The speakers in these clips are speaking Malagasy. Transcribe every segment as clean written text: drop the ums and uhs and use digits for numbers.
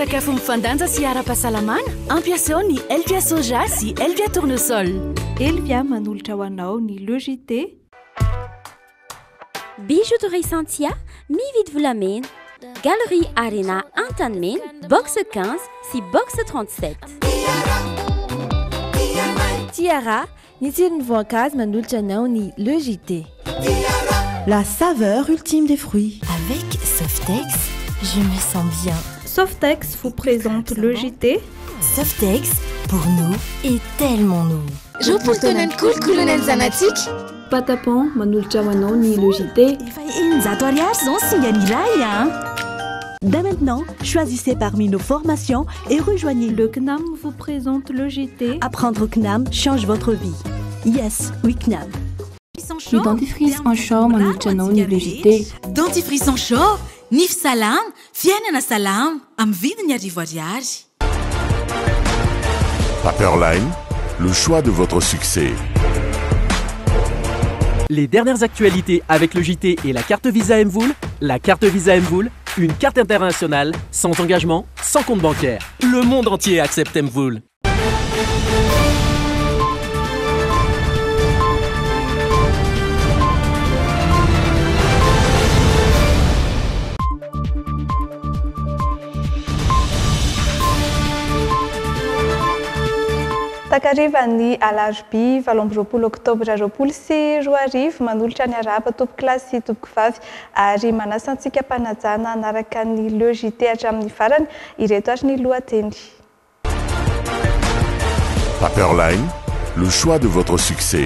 sakafo mifandanja sy ara-pahasalamana ampiasao ny elvia soja sy elvia tournesol. Elvia manolotra ho anao ny le Jite. Bijouterie Santia, mividy volamena. Galerie Arena Antanmen, box 15 si box 37. Tiara, ny tsiron'ny voankazo manolotra anao ny le Jite. La saveur ultime des fruits. Avec Softex, je me sens bien. Softex vous présente le Jite. Softex, pour nous et tellement nous. Roapoltoana ny kolokoloana ny zanatsika. Patapon manolotra ho anao ny le Jite. Zato ariary zao singa ny iray hein. Dès maintenant, choisissez parmi nos formations et rejoignez Le CNAM vous présente le Jite. Apprendre au CNAM change votre vie. Yes, oui CNAM. Le dentifrice en chaud manolotra anao ny le Jite. Dentifrice en chaud, nify salama, fiainana salama, amin'ny vidiny arivo ariary. Paperline, le choix de votre succès. Les dernières actualités avec le JT et la carte Visa Mvoul. La carte Visa Mvoul, une carte internationale, sans engagement, sans compte bancaire. Le monde entier accepte Mvoul. Takariva ny alarobia 20 Octobre 2024 manolotra ny araba tompoko kilasy sy tompoko vavy ary manasa antsika mpanajana anaraka ny le Jite hatramin'ny farany ireto ary ny lohateny. Paperline, le choix de votre succès.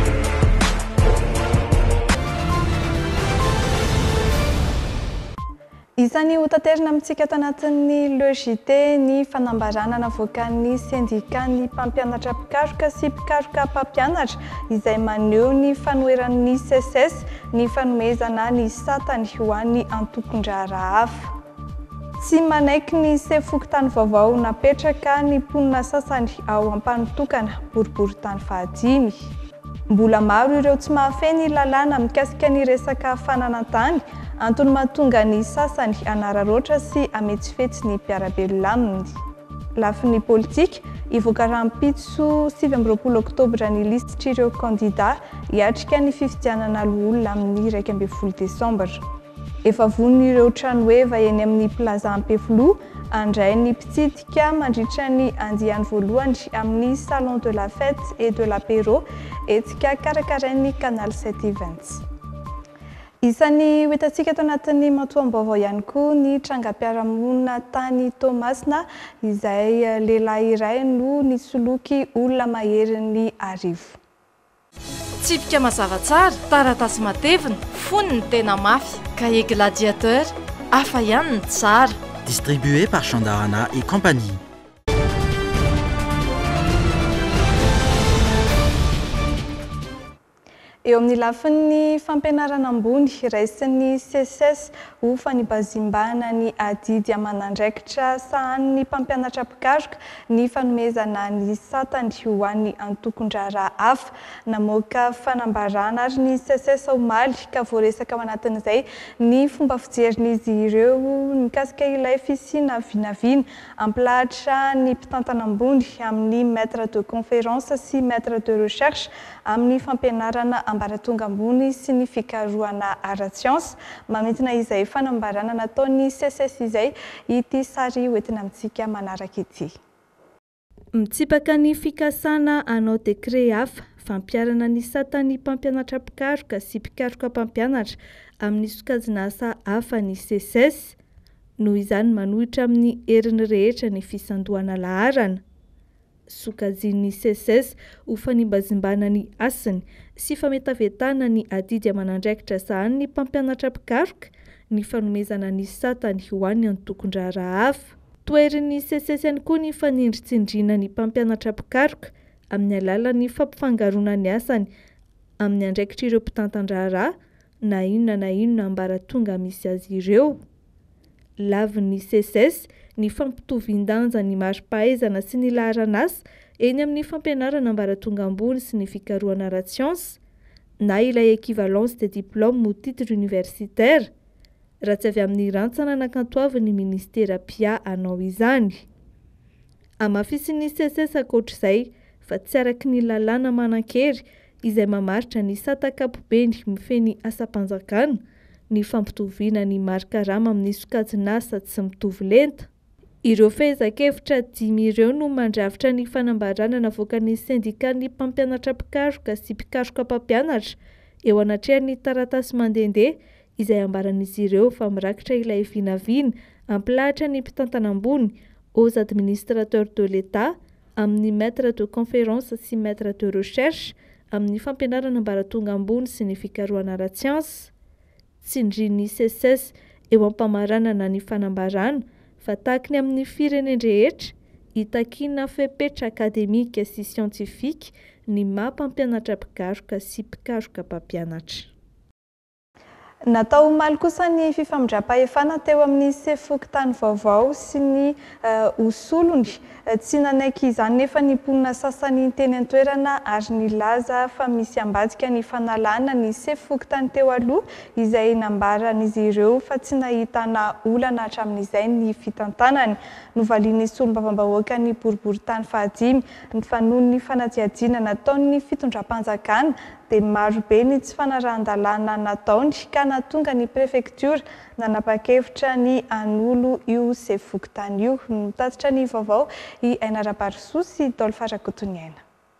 Isan'ny hotaterina amintsika ato anatin'ny le Jite ny fanambarana navoakan'ny syndicat ny mpampianatra mpikaroka sy mpikaroka mpampianatra izay maneho ny fanoheran'ny CSS ny fanomezana ny satany ho an'ny antokondrara hafa. Tsy manaiky ny sefokotany vaovao napetraka ny mponina sasany ao ampanotokana boriboritany fahadimy. Mbola maro ireo tsy mahafeny lalàna mikasika ny resaka fananantany antony mahatonga ny sasany anararoatra sy ametsifetsy ny mpiarabelona aminy. Lafin'ny politika, ivoaka rahampitso 20 Octobre ny listitr'ireo kandida hiatrika ny fifidianana olona amin'ny 12 Desambra. Efa von'ireo tranoheva eny amin'ny plaza Ampefilo andray ny mpitsidika mandritra ny andiany voalohany amin'ny salon de la fête et de l'apéro etsika karakarain'ny canal 720. Isan'ny hoetantsika ato anatin'ny matoam-baovao ihany koa ny trangam-piarahamonina tany Tomasina izay lehilahy iray no nisoloky olona mahery ny arivo. Tsipika mazava tsara, taratasy matevina, foniny tena mafy, cahier gladiateur, hafa ihany ny tsara. Distribué par Chandarana et compagnie. Eo amin'ny lafin'ny fampianarana ambony raisin'ny CSS ho fanibazimbana ny adidy aman'andraikitra sahan'ny mpampianatra mpikaroka ny fanomezana ny satany ho an'ny antokondrara hafa namoaka fanambarana ary ny CSS omaly ka voaresaka ao anatin'izay ny fomba fijerin'izy ireo mikasika ilay fisina vinavina ampilahatra ny mpitantana ambony amin'ny maître de conférence sy maître de recherche amin'ny fampianarana ambaratonga ambony sy ny fikarohana ara-tsiansy mametina izay fanambarana nataon'ny CSS izay ity sary hoentina amintsika manaraka ity. Mitsipaka ny fikasana anao dekret hafa fampiarana ny satany mpampianatra mpikaroka sy mpikaroka mpampianatra amin'ny sokajina asa hafa ny CSS noho izany manohitra amin'ny herin'ny rehetra ny fisandohana laharana. Sokajian'ny CSS ho fanimbazimbana ny asany sy fametavetana ny adidy aman'andraikitra sahan'ny mpampianatra mpikaroka ny fanomezana ny satany ho an'ny antokondrara hafa. Toerin'ny CSS ihany koa ny fanindritsindrina ny mpampianatra mpikaroka amin'ny alalan'ny fampifangarona ny asany amin'ny andraikitra ireo mpitantandrara na inona ambaratonga misy azy ireo. Lavin'ny CSS ny fampitovian-danja ny mari-pahaizana sy ny laharan'asa eny amin'ny fampianarana ambaratonga ambony sy ny fikarohana ara-tsiansy na ilay équivalence des diplômes ou titres universitaires raha tsy avy amin'ny rantsananankantoavy ny ministera pia anao izany. Amafisin'ny CSS ankoatr'izay fa tsy araky ny lalàna manan-kery izay mamaritra ny satakapobeny mifeny asa-panjakana, ny fampitoviana ny marikarama amin'ny sokajin'asa tsy mitovy lenta. Ireo fehezakevitra 5 ireo no mandravitra ny fanambarana navoakan'ny sendikan'ny mpampianatra mpikaroka sy mpikaroka mpampianatra eo anatrehan'ny taratasy mandehandeha izay ambaran'izy ireo fa mirakitra ilay vinavina ampilahatra ny mpitantana ambony aux administrateurs de l'État, amin'ny maître de conférence sy maître de recherche, amin'ny fampianarana ambaratonga ambony sy ny fikarohana ara-tsiansy. Tsindrin'ny CSS eo ampamaranana ny fanambarana fa tahakiny amin'ny fireneny rehetra hitakina fepetra akademika sy siantifika ny mampampianatra mpikaroka sy mpikaroka mpampianatra. Natao omaly kosa ny fifamindram-pahefana teo amin'ny sefokotany vaovao sy ny hosolony. Tsy nanaiky izany nefa ny mponina sasany teny an-toerana ary nilaza fa misy ambadika ny fanalana ny sefokotany teo aloha izay nambaran'izy ireo fa tsy nahitana olana hatramin'izay ny fitantanany. Novalian'ny solombavam-bahoaka ny boriboritany fahadimy fa noho ny fanadihadiana nataon'ny fitondram-panjakana dia marobe ny tsy fanarahan-dalàna nataony ka nahatonga ny prefektura nanapa-kevitra ny anolo io sefokotany io. Mitatitra ny vaovao i Ainara-Barisoa sy Daolo Farakotoniaina.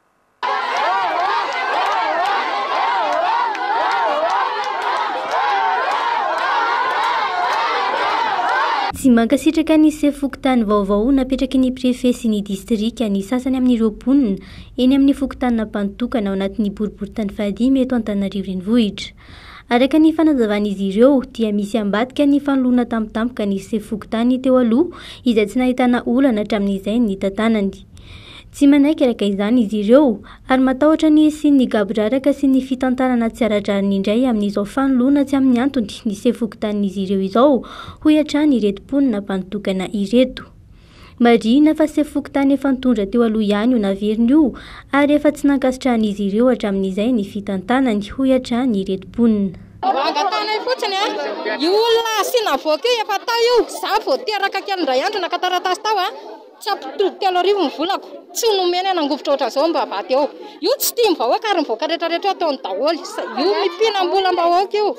Tsy mankasitraka ny sefokotany vaovao napetraky ny prefet sy ny distrika ny sasany amin'ireo mponina eny amin'ny fokotany nampantokana ao anatin'ny boriboritany fahadimy eto Antananarivo renivohitra. Araka ny fanazavan'izy ireo dia misy ambadika ny fanoloana tampotampoka ny sefokotany teo aloha izay tsy nahitana olana hatramin'izay ny tantanany. Tsy manaiky araka izany izy ireo ary matahotra ny sy ny gaboraraka sy ny fitantanana tsy aradrariny indray amin'izao fanoloana tsy amin'ny antony ny sefokotan'izy ireo izao ho hiatrany ireto mponina mpantokana ireto. Marina fa sefokotany efa nitondra teo aloha ihany io naveriny io ary efa tsy nankasitrahan'izy ireo hatramin'izay ny fitantanany ho hiatrany ireto mponina. Angatana fotsiny io olona sy navoaka efa tao io za vao teraka kely ndray andro nakataratasy tao tsy ampitody telo arivo ny volako tsy nomena nangovotra oatra zao mba vaty eo io tsy tia mivahoaka ary mivoaka rehetrarehetra ataony daholo io mipinam-bola mbahoaka io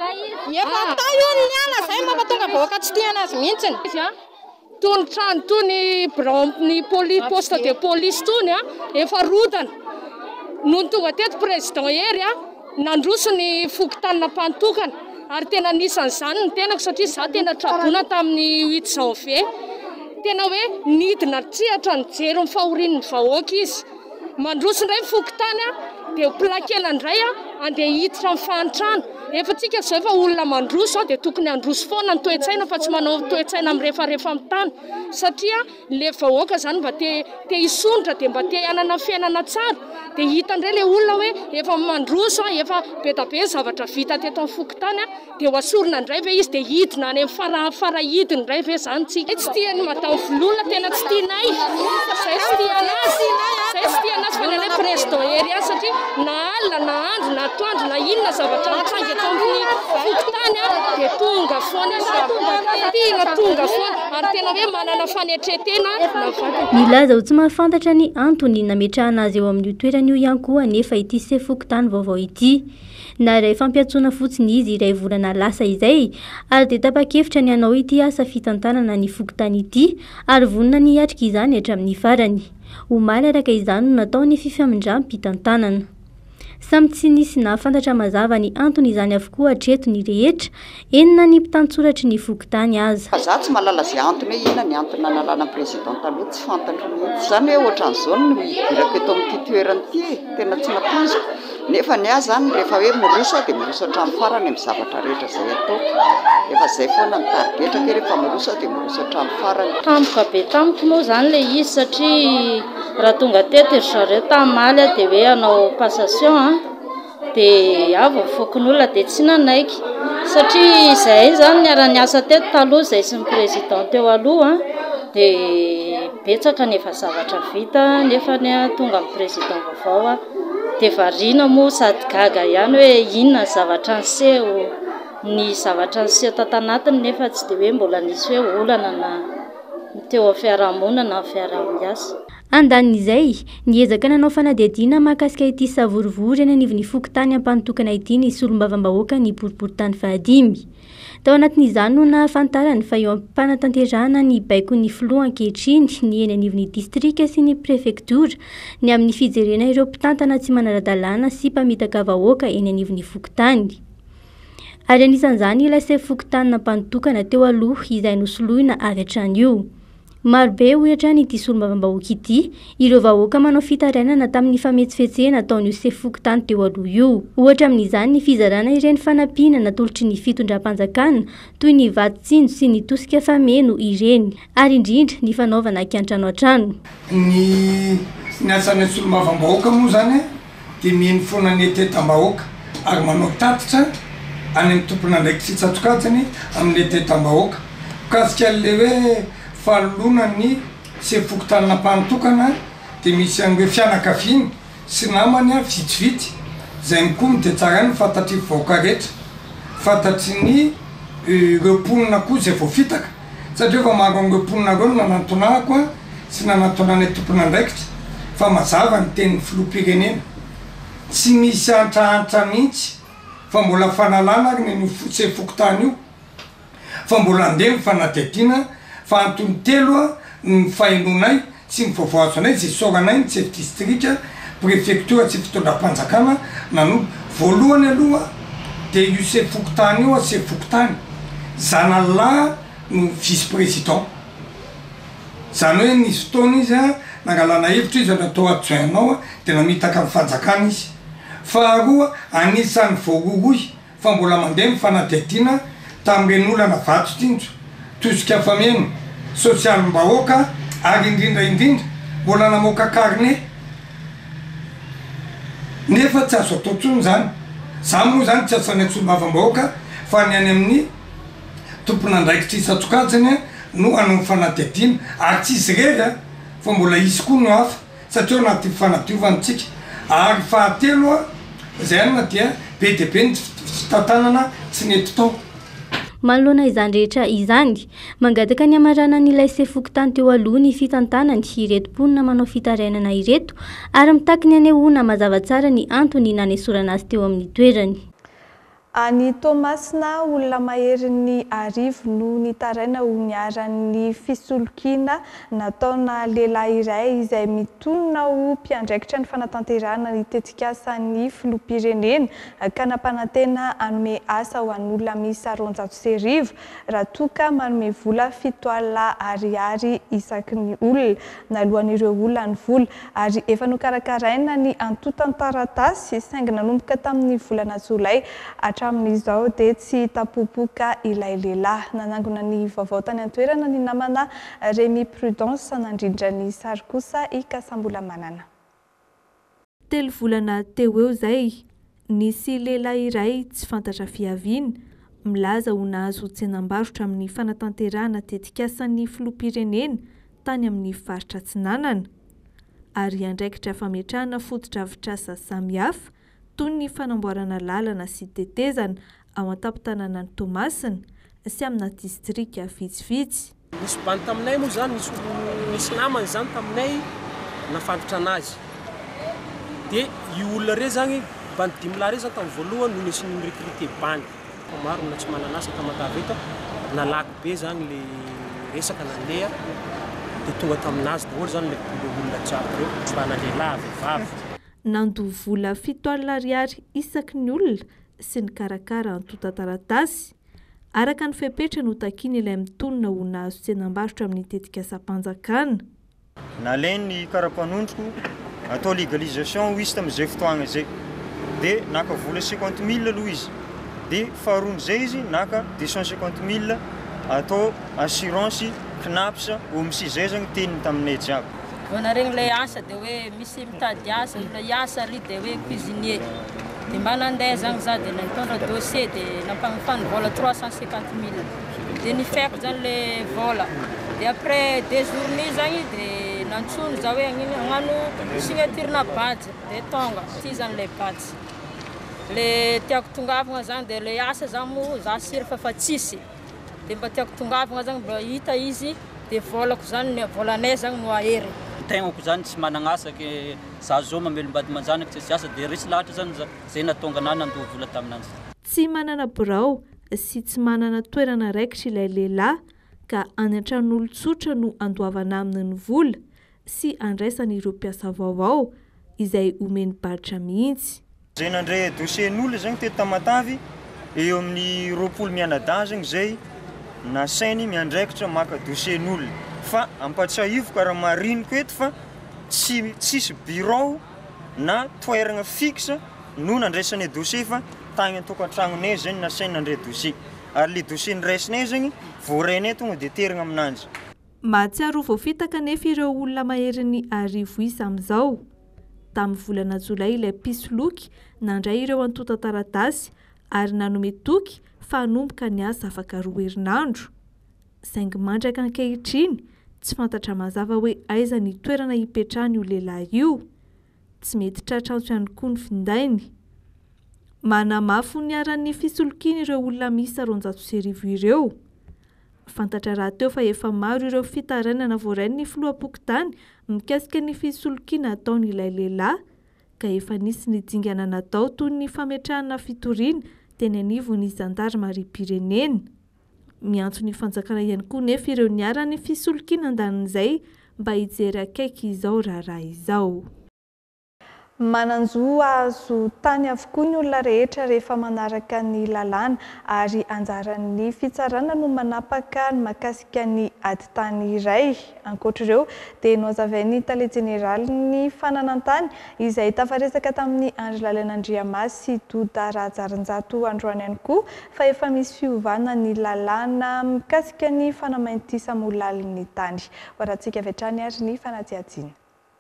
efa tao io ny ala zay mampatonga vahoaka tsy tia anazy mihitsiny tony trano tony ny poste de police tony efa rodana noho ny tonga teto président hery nandroso ny fokotanina mpantokana ary tena nisan'izany ny tenako satria za tena trabona tamin'ny 8 janvier tena hoe nidina trihatra ny jero ny fahorin'ny vahoaka izy mandroso indray fokotany dia plakena indray andeha hiditra amin'ny fahantrano efa tsika zao efa olona mandroso dia tokony androso foana ny toe-tsaina fa tsy manao toe-tsaina mirefarefa amin'ny tany satria le vahoaka zany mba te hisondra dia mba te hanana fiainana tsara dia hita indray le olona hoe efa mandroso efa betabe zavatra vita teto amin'ny fokotany dia hoasorina indray ve izy dia hidina any amin'ny farahidiny indray ve zany tsika tsy tiany matao volona tena tsy tianay zay tsy tianazy fa ny anay président hery azy satria na alina na andro na atoandro na inona zavatra mitsangy eto amin'ny fokotany dia tonga foana tonga foana ary tena hoe manana fanetretena milaza ho tsy mahafantatra ny antony nametrahana azy eo amin'ny toerana io ihany koa nefa ity sefokotany vaovao ity na iray fampiatsoana fotsiny izy iray volana lasa izay ary dia tapa-kevitra ny anao ity asa fitantanana ny fokotany ity ary vonina ny hiatrika izany hatramin'ny farany omaly araka izany no natao ny fifamindram-pitantanana. Samy tsy nisy nahafantatra mazava ny antony izany avokoa hatreto ny rehetra enina ny mpitantsoratra ny fokotany aza. Za tsy malala zay antony hoe inona ny antony nanalana président taloha tsy fantatro mihitsy. Zany hoe ohatran'izao no hidirako eto amin'ity toerana ity tena tsy natanjoko. Nefa ny azy zany rehefa hoe miroso dia miroso hatramin'ny farany amin'ny zavatra rehetra izay ataoko. Efa zay foana ny tarigetraka rehefa miroso dia miroso hatramin'ny farany. Tampoka be tampoka moa zany le izy satria raha tonga teto ry zareo tamaly dia hoe hanao passation dia avy mifokon'olona dia tsy nanaiky satria izay zany niara-niasa teto taloha izay sy ny président teo aloha dia betsaka nefa zavatra vita nefa tonga amin'ny président vaovao dia variana moa sady gaga ihany hoe inona zavatra niseho ny zavatra sy tatanatiny nefa tsy dia hoe mbola nisy hoe olana na teo fiarahamonina na fiaraha-miasa. Andanin'izay, niezaka nanao fanadihadiana mahakasika ity savorivory eny anivon'ny fokontany ampanotokana ity ny solombavam-bahoaka ny boriboritany fahadimy. Tao anatin'izany no nahafantarany fa eo ampanatanterahana ny baikon'ny filoha ankehitriny ny eny anivon'ny distrika sy ny prefektora ny amin'ny fijerena ireo mpitantana tsy manara-dalàna sy mpamitaka vahoaka eny anivon'ny fokontany. Ary anisan'izany ilay se fokontany nampanotokana teo aloha izay nosoloina avy hatrany io. Marobe ohatra ny ity solombavam-bahoaka ity, ireo vahoaka manao fitarainana tamin'ny fametsifetsehana ataon'io se fokontany teo aloha io. Ohatra amin'izany ny fizarana ireny fanampiana natolotry ny fitondram-panjakana toy ny vatitsinjo sy ny tosika fameno ireny, ary indrindra ny fanaovana ankiantrano an-trano. Ny asan'ny solombavam-bahoaka moa zany dia mihaino foana ny tetam-bahoaka ary manao tatitra any amin'ny tompon'andraikitra sy tsatsokajany amin'ny tetam-bahoaka. Kasika le hoe fahalona ny se fokontany nampanotokana dia misy an'ireo fianakaviany sy namany vitsivitsy izay koa dia tsara ny fantatry vahoaka rehetra, fantatry ny ireo mponina koa izay voafitaka satria efa maro an'ireo mponina ireo nanantonahako sy nanantonany tompon'andraikitra fa mazava ny tenin'ny filoham-pirenena tsy misy antraantra mihitsy fa mbola fanalana ary ny se fokontany io fa mbola andeha ny fanadihadiana fa antony telo ny fahainoanay sy ny vaovao azonay zay soranay ny chef distrika prefektora sy fitondram-panjakana nanombo voalohany aloha dia io se fokontany io se fokontany zanalahy no vice président zany hoe nisy fotoana izy nangalana hevitra izy natao adjointanao dia namitaka amin'ny fanjakana izy. Faharoa anisan'ny voaroroy fa mbola mandeha ny fanadihadiana tamin'ireny olana vatotsinjo, tosika fameno, sosialim-bahoaka ary indrindra mbola namoaka carnet nefa tsy azo atao tsony zany. Zany moa zany tsy asan'ny solombavam-bahoaka fa ny any amin'ny tompon'andraikitra isatsokajany no hanao fanadihadiana ary tsy izy rery fa mbola izy koa no hafa satria anaty fanadiovantsika. Ary fahatelo izay na dia be dia be ny fitantanana tsy nety tao. Manoloana izany rehetra izany, mangataka ny amarana n'ilay se fokontany teo aloha ny fitantanany ireto mponina manao fitarainana ireto ary mitaky ny anehoana mazava tsara ny antony nanesorana azy teo amin'ny toerany. Any Tomasina olona mahery ny arivo no nitaraina ho niaran'ny fisolokiana nataona lehilahy iray izay mitonona ho mpiandraikitra ny fanatanterahana ny tetikasan'ny filoham-pirenena ka nampanantena hanome asa ho an'olona miisa 400,000 raha toka manome vola 7 ariary isaky ny olona nalohan'ireo olona ny vola ary efa nokarakaraina ny antotan-taratasy saingy nanomboka tamin'ny volana Jolay hatramin'izao dia tsy tapopoka ilay lehilahy. Nanangona ny vaovao tany an-toerana ny namana Remy Prudence nandrindra ny sary kosa i Kasambola Manana. 3 volana teo eo izay nisy lehilahy iray tsy fantatra fiaviana milaza ho nahazo tsenam-barotra amin'ny fanatanterahana tetikasan'ny filoham-pirenena tany amin'ny faritra Atsinanana ary andraikitra fametrahana foto-drafitr'asa samihafa toy ny fanamboarana lalana sy tetezana ao an-tampon-tanàna ny Tomasina sy amina distrika vitsivitsy. Nisy bany taminay moa zany nisy namany zany taminay nafantatra anazy. Dia io olona re zany bany 5 lahy re zany tamin'ny voalohany no nisy nirekrite bany. Maro na tsy mananasa tamataveta nalaky be zany le resaka nandeha dia tonga taminazy daholo zany le olona jiaby reo mba nalehilahy vehivavy. Nandoa vola 7 ariary isaky ny olona sy ny karakara antotan-taratasy araka ny fepetra no takiana ilay mitonona ho nahazo tsenam-barotra amin'ny tetikasam-panjakana. Nalainy karapanondroko atao légalisation ho izy tamin'izay fotoagna izay dia naka vola 50,000 aloha izy dia faharoan'izay izy naka 250,000 atao assurance knapsa ho misy izay zany teniny taminay jiaby. Vonaregny ilay asa dia hoe misy mitady asa, ilay asa ry dia hoe cuisinier. Dia mba nandeha zany za dia nitondra dossier dia nampagnafany vola 350,000. Dia nifaiko zany ilay vola. Dia après 2 journées zany dia nantsony za hoe hagnano signature-na badge dia tonga. Ty zany ilay badge. le tiako tongavana zany dia le asa zany moa za siry fa tsisy dia mba tiako tongavana zany mba hita izy dia volako zany volanay zany no ahery. Tegnako zany tsy manana asa ke za zao mamelombady manjanaka tsy asa dia resy lahatra zany zay natonga anahy nandoha vola taminanjy. Tsy manana birao sy tsy manana toerana raikitra ilay lehilahy ka any an-tranon'olon-tsotra no andoavana aminy ny vola sy andraisany ireo mpiasa vaovao izay omeny baritra mihitsy. Zay nandray dossier-n'olona zany teto Tamatavy eo amin'ny 20 mianadahy zany zay nasainy miandraikitra maka dossier-n'olona fa ampatsiahivoka raha mariniko eto fa tsisy bureau na toerana fixe no nandraisany dossier fa tagny an-tokantragnonay zany nasainy nandray dossier ary le dossier niraisinay zany voarenay tonga dia terina aminanjy. Mahatsiaro voafitaka nefa ireo olona mahery ny 1000 isa amin'izao. Tamin'ny volana Jolay ilay pisoloky nandray ireo antota taratasy ary nanome toky fa hanomboka ny asa afaka 2 herinandro. Saingy mandraka ankehitriny tsy fantatra mazava hoe aiza ny toerana hipetrahany io lehilahy io. Tsy mety tratrantsy ihany koa ny findainy. Manamafy ny aran'ny fisolokiana ireo olona miisa 400 ireo. Fantatra raha teo fa efa maro ireo fitarainana voarain'ny filoha-pokotany mikasika ny fisolokiana ataon'ilay lehilahy ka efa nisy ny dingana natao toy ny fametrahana fitoriana teny anivon'ny zandarmariam-pirenena. Miantso ny fanjakana ihany koa nefa ireo niaran'ny fisolokiana andanin'izay mba hijery akaiky izao raharaha izao. Mananjo azo tany avokoa ny olona rehetra rehefa manaraka ny lalàna ary anjaran'ny fitsarana no manapaka ny makasika ny adin-tany iray. Ankoatr'ireo dia nozavain'ny tale jeneraly ny fananantany izay tafaresaka tamin'ny andro lalain'Andriamasy Doda Rajarinjato androany ihany koa fa efa misy fiovana ny lalàna mikasika ny fanamaintisamolaliny tany. Horantsika avy hatrany ary ny fanatsiatsiana.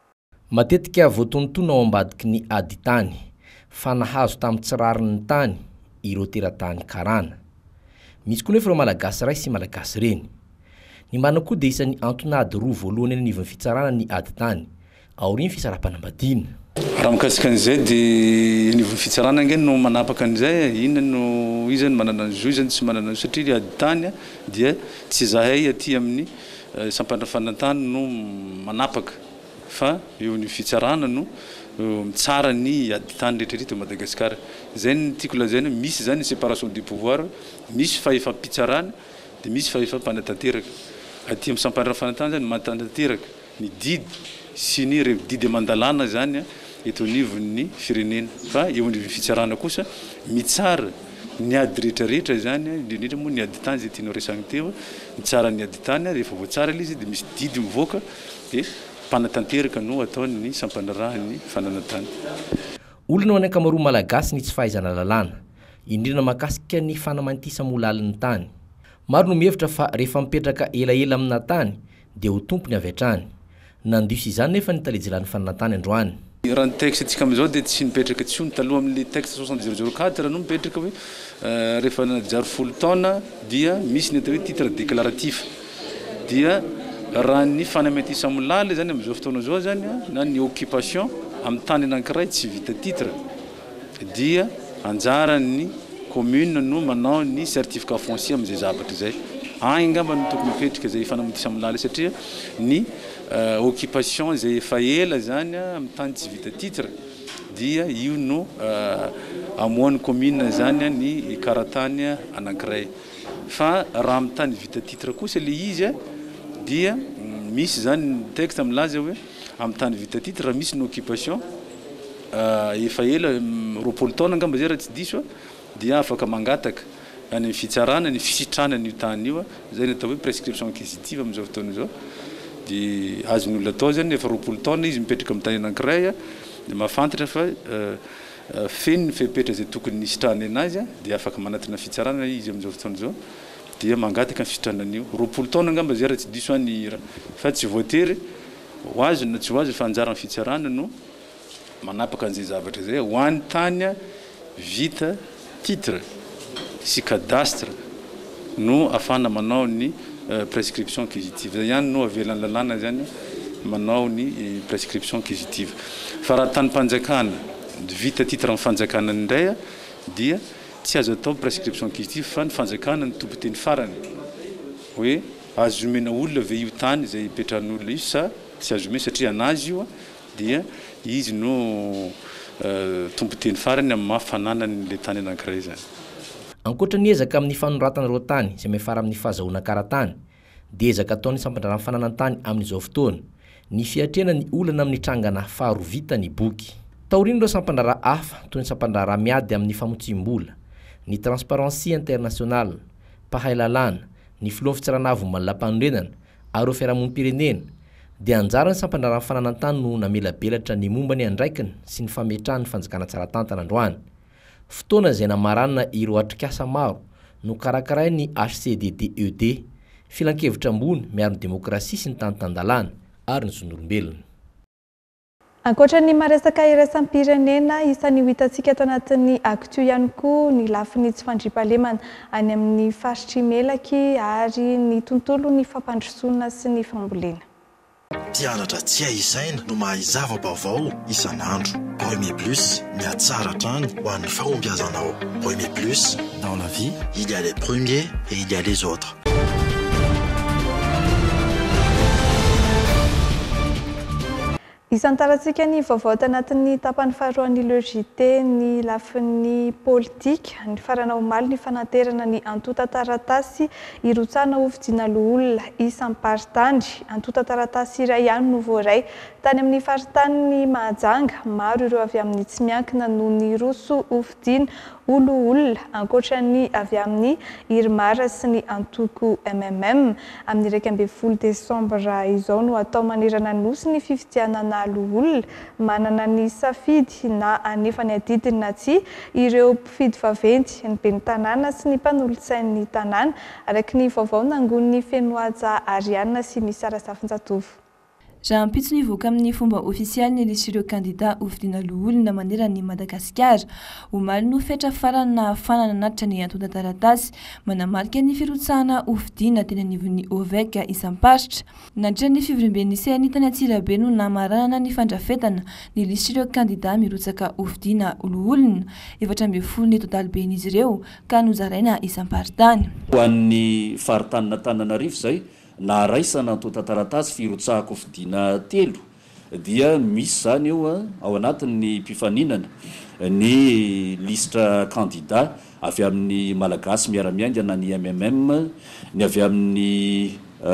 Matetika voatontoina ao ambadiky ny adin-tany fa nahazo tamin'ny tsirariny tany ireo teratany karana. Misy koa nefa ireo malagasy ray sy malagasy reny. Ny marina koa dia isan'ny antonady roa voalohany any anivon'ny fitsarana ny adin-tany aorian'ny fisaraam-panambadiana. Raha mikasika an'izay dia anivon'ny fitsarana angeny no manapaka an'izay inona no izany manana an'izao izany tsy manana an'izao satria adin-tany dia tsy zahay aty amin'ny sampanafanantany no manapaka. Fa eo ny fitsarana no mitsara ny adin-tany rehetrarehetra Madagasikara. Zay ny tiako lazaina, misy zany séparation du pouvoir, misy fahefa-pitsarana dia misy fahefa-panatanteraka. Aty amin'ny sampanafanantany zany manatanteraka ny didy sy ny didy mandalana zany eto anivon'ny firenena. Fa eo ny fitsarana kosa mitsara ny ady rehetrarehetra zany indrindra moa ny adin-tany zay tianao resagny teo, mitsara ny adin-tany rehefa voatsara izy dia misy didy mivoaka dia panatanteraka no ataon'ny sampanarahany fananantany. Olona any ankamaroa malagasy ny tsy fahaizana lalàna, indrindra mahakasika ny fanamaintisamolaliny tany. Maro no mihevitra fa rehefa mipetraka elaela amina tany dia ho tompony avy hatrany. Nandisy izany nefa ny talejelany fananantany androany. Raha ny texte antsika amin'izao dia tsy mipetraka tsony taloha amin'ilay texte 6004 no mipetraka hoe rehefa najaro 10 taona dia misy ny atao hoe titre déclaratif dia raha ny fanamaintisamolala zany amin'izao fotoana zao zany na ny occupation amin'ny tany anankiray tsy vita titre dia anjaran'ny commune no manao ny certificat foncier amin'izay zavatra izay. Agny angamba no tokony mipetraka izay fanamaintisamolala satria ny occupation izay efa ela zany amin'ny tany tsy vita titre dia io no amohan'ny commune zany ny karatany anankiray. Fa raha amin'ny tany vita titre kosa le izy dia misy zany texte milaza hoe amin'ny tany vita titre raha misy ny occupation efa ela 20 taona angamba zay raha tsy diso dia afaka mangataka any amin'ny fitsarana ny fisitrana io tany io zay ny atao hoe prescription acquisitive amin'izao fotoana izao. Dia azony olona atao zany efa 20 taona izy mipetraka amin'ny tany anankiray dia mahafantatra fa feno ny fepetra zay tokony nisitrahany anazy dia afaka manatina fitsarana izy amin'izao fotoana izao dia mangataka ny fitranan'io 20 taona angamba zay raha tsy diso any fa tsy voatery ho azo na tsy ho azo fa anjara ny fitsarana no manapaka an'izay zavatra zay ho an'ny tany vita titre sy cadastre no afana manao ny prescription acquisitive. Zay ihany no avelan'ny lalàna zany manao ny prescription acquisitive. Fa raha tany mpanjakana vita titre amin'ny fanjakana indray dia tsy azo atao prescription acquisitive fa ny fanjakana ny tompoteny farany hoe azo omena olona ve io tany zay ipetrahan'olona io sa tsy azo omena satria anazy io dia izy no tompoteny farany amin'ny mahafananan'le tany anankiray zany. Ankoatra ny ezaka amin'ny fanoratana ireo tany izay mifara amin'ny fahazahoana karatany, dia ezaka ataony sampandrarany fananan-tany amin'izao fotoana ny fiatrena ny olana amin'ny trangana faharovita ny boky. Taorino ireo sampandrara hafa toy ny sampandrara miady amin'ny famotsim-bola, ny Transparency International, Pahay Lalàna, ny filoha fitsarana vomalam-panorenana ary ireo fiarahamonim-pirenena dia anjara ny sampandrarany fananan-tany no namelabelatra ny momba ny andraikiny sy ny fametrahany fanjakana tsara tantana androany. Fotoana izay namaranana ireo atrikasa maro no karakaray ny HCDDED, filan-kevitra ambony miaro ny demokrasia sy ny tanitandalana ary ny zon'olombelona. Ankoatra ny maresaka iraisam-pirenena, isan'ny hitantsika ato anatin'ny Actu ihany koa ny lafiny tsy fandriampahalemana any amin'ny faritry Melaky ary ny tontolo ny fampandrosoana sy ny fambolena. Mpianatra tsy aizaina no mahay zava-baovao isan'andro. Premier Plus, miatsara trano ho an'ny fahombiazanao. Premier Plus, dans la vie, il y a les premiers et il y a les autres. Isantarantsika ny vaovao tanatin'ny tapany faharoan'ny Jite ny lafin'ny politika, ny farana omaly ny fanaterana ny antota taratasy irotsana hovidiana olona isam-paritany. Antota taratasy iray ihany no voaray tany amin'ny faritany Mahajanga, maro ireo avy amin'ny tsy miankina no ny roso hovidiana olona ankoatra ny avy amin'ny Irmara sy ny antoko MMM. Amin'ny 12 Desambra izao no atao manerana nosy ny fifidianana olona manana ny safidy na anefa ny adidiny na tsy ireo mpifidy vaventy ny ben'ny tanàna sy ny mpanolotsain'ny tanàna araka ny vaovao nangon'ny Fenoaja Ariana sy misy Arasafinjatovo. Raha mpitso nivoaka amin'ny fomba ofisialy ny lisy ireo kandida hovidiana olona manerana ny Madagasikara, omaly no fetra farany na hafanana natitra ny antota taratasy manamarika ny firotsahana hovidiana teny anivon'ny Oveka isam-paritra. Nandritra ny fivorimbeny sehan'ny tany Antsirabe no namaranana ny fandrafetana ny lisy ireo kandida mirotsaka hovidiana olona 14 ny totaliben'izy ireo ka nozaraina isam-paritany. Ho an'ny faritany Antananarivo zay na raisana antota taratasy firotsahako hovidiana 3 dia misy zany eo ao anatin'ny mpifaninana ny listra candidat avy amin'ny malagasy miara-miaingana ny MMM, ny avy amin'ny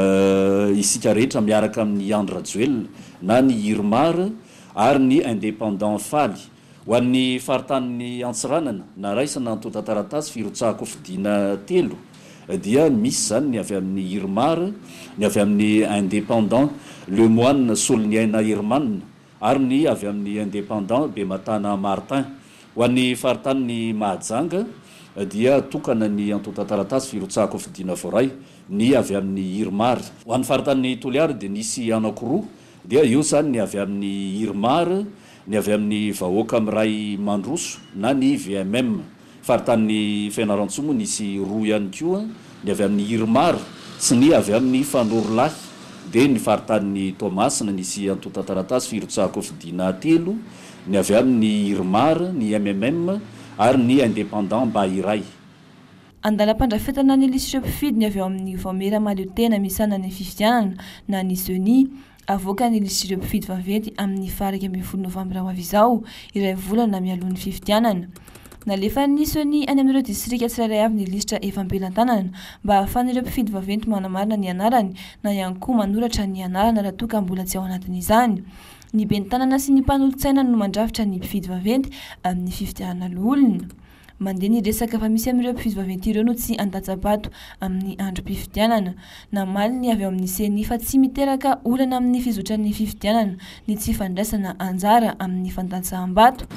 isika rehetra miaraka amin'ny Andra Joel na ny Irmar ary ny indépendant faly. Ho an'ny faritany Antsiranana na raisana antota taratasy firotsahako hovidiana 3 dia misy zany ny avy amin'ny Irmar, ny avy amin'ny indépendant Le Moine Solniaina Irman ary ny avy amin'ny indépendant Bematana Martin. Ho an'ny faritany Mahajanga dia tokana ny antota taratasy firotsahako hovidiana voaray ny avy amin'ny Irmar. Ho an'ny faritany Toliary dia nisy anankiroa dia io zany ny avy amin'ny Irmar, ny avy amin'ny vahoaka amiray mandroso na ny VMM. Faritany Fianarantsoa moa nisy roa ihany koa, ny avy amin'ny Irmar sy ny avy amin'ny Fanorolahy. Dia ny faritany Tomasina nisy antota taratasy firotsahako hovidiana 3, ny avy amin'ny Irmar, ny MMM ary ny indépendant Bahiray. Andalam-pandrafetana ny lisy ireo mpifidy ny avy amin'ny Vomera Maliotena misana ny fifidianana na ny Sony avoaka ny lisy ireo mpifidy vaventy amin'ny 20 Novambra ho avy izao, iray volana mialohan'ny fifidianana. Nalefa ny Sony any amin'ireo distrika tsirairay avy ny listra efa ampelantanana mba ahafahan'ireo mpifidy vaventy manamarina ny anarany na ihany koa manoratra ny anarana raha toa ka mbola tsy ao anatin'izany. Ny ben'ny tanàna sy ny mpanolotsaina no mandrafitra ny mpifidy vaventy amin'ny fifidianana olona. Mandeha ny resaka fa misy amin'ireo mpifidy vaventy ireo no tsy andatsabato amin'ny androm-pifidianana. Namaly ny avy amin'ny Seny fa tsy miteraka olana amin'ny fizotran'ny fifidianana ny tsy fandraisana anjara amin'ny fandansaham-bato.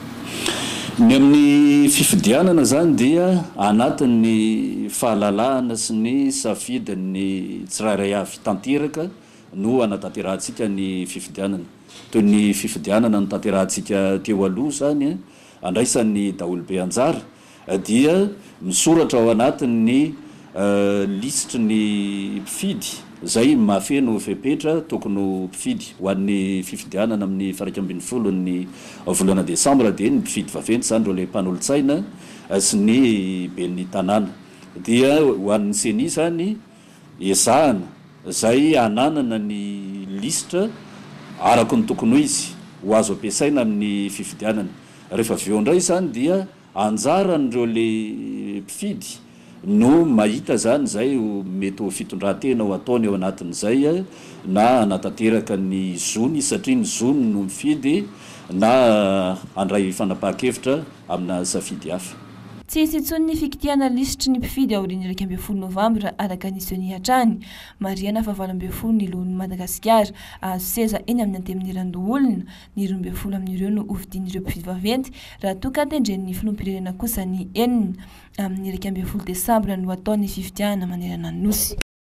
Ny amin'ny fifidianana zany dia anatin'ny fahalalahana sy ny safidin'ny tsirairay avy tanteraka no anatanterantsika ny fifidianana. Toy ny fifidianana no tanterantsika teo aloha zany andraisan'ny daholobe anjara dia misoratra ao anatin'ny listre ny mpifidy zay mafeno fepetra tokony mpifidy ho an'ny fifidianana amin'ny faraka ambin'ny folo ny volana desambra dia ny mpifidy vaventy zany reo le mpanolo-tsaina sy ny ben'ny tanàna dia ho an'ny seni zany ezahana zay ananana ny listre araka ny tokony ho izy ho azo ampiasaina amin'ny fifidianana rehefa aveo ndray zany dia anjaran'ireo le mpifidy no mahita zany zay mety ho fitondran-tena ho ataony ao anatin'izay na anatanteraka ny zony satria ny zony no mifidy na andray fanapahan-kevitra amina safidy hafa. Tsy hisy intsony ny fikitiana lisitry ny mpifidy aoriana 1 novambra araka ny seni hatrany mariana fa 20 ny lohan'ny Madagasikara azo seza eny amin'ny antemin'irando olona ny 20 amin'ireo no hovidin'ireo mpifidy vaventy raha toa ka tendren'ny filoham-pirenena kosa ny 4 amin'ny 20 desambra no ataony fifidiana manerana ny nosy.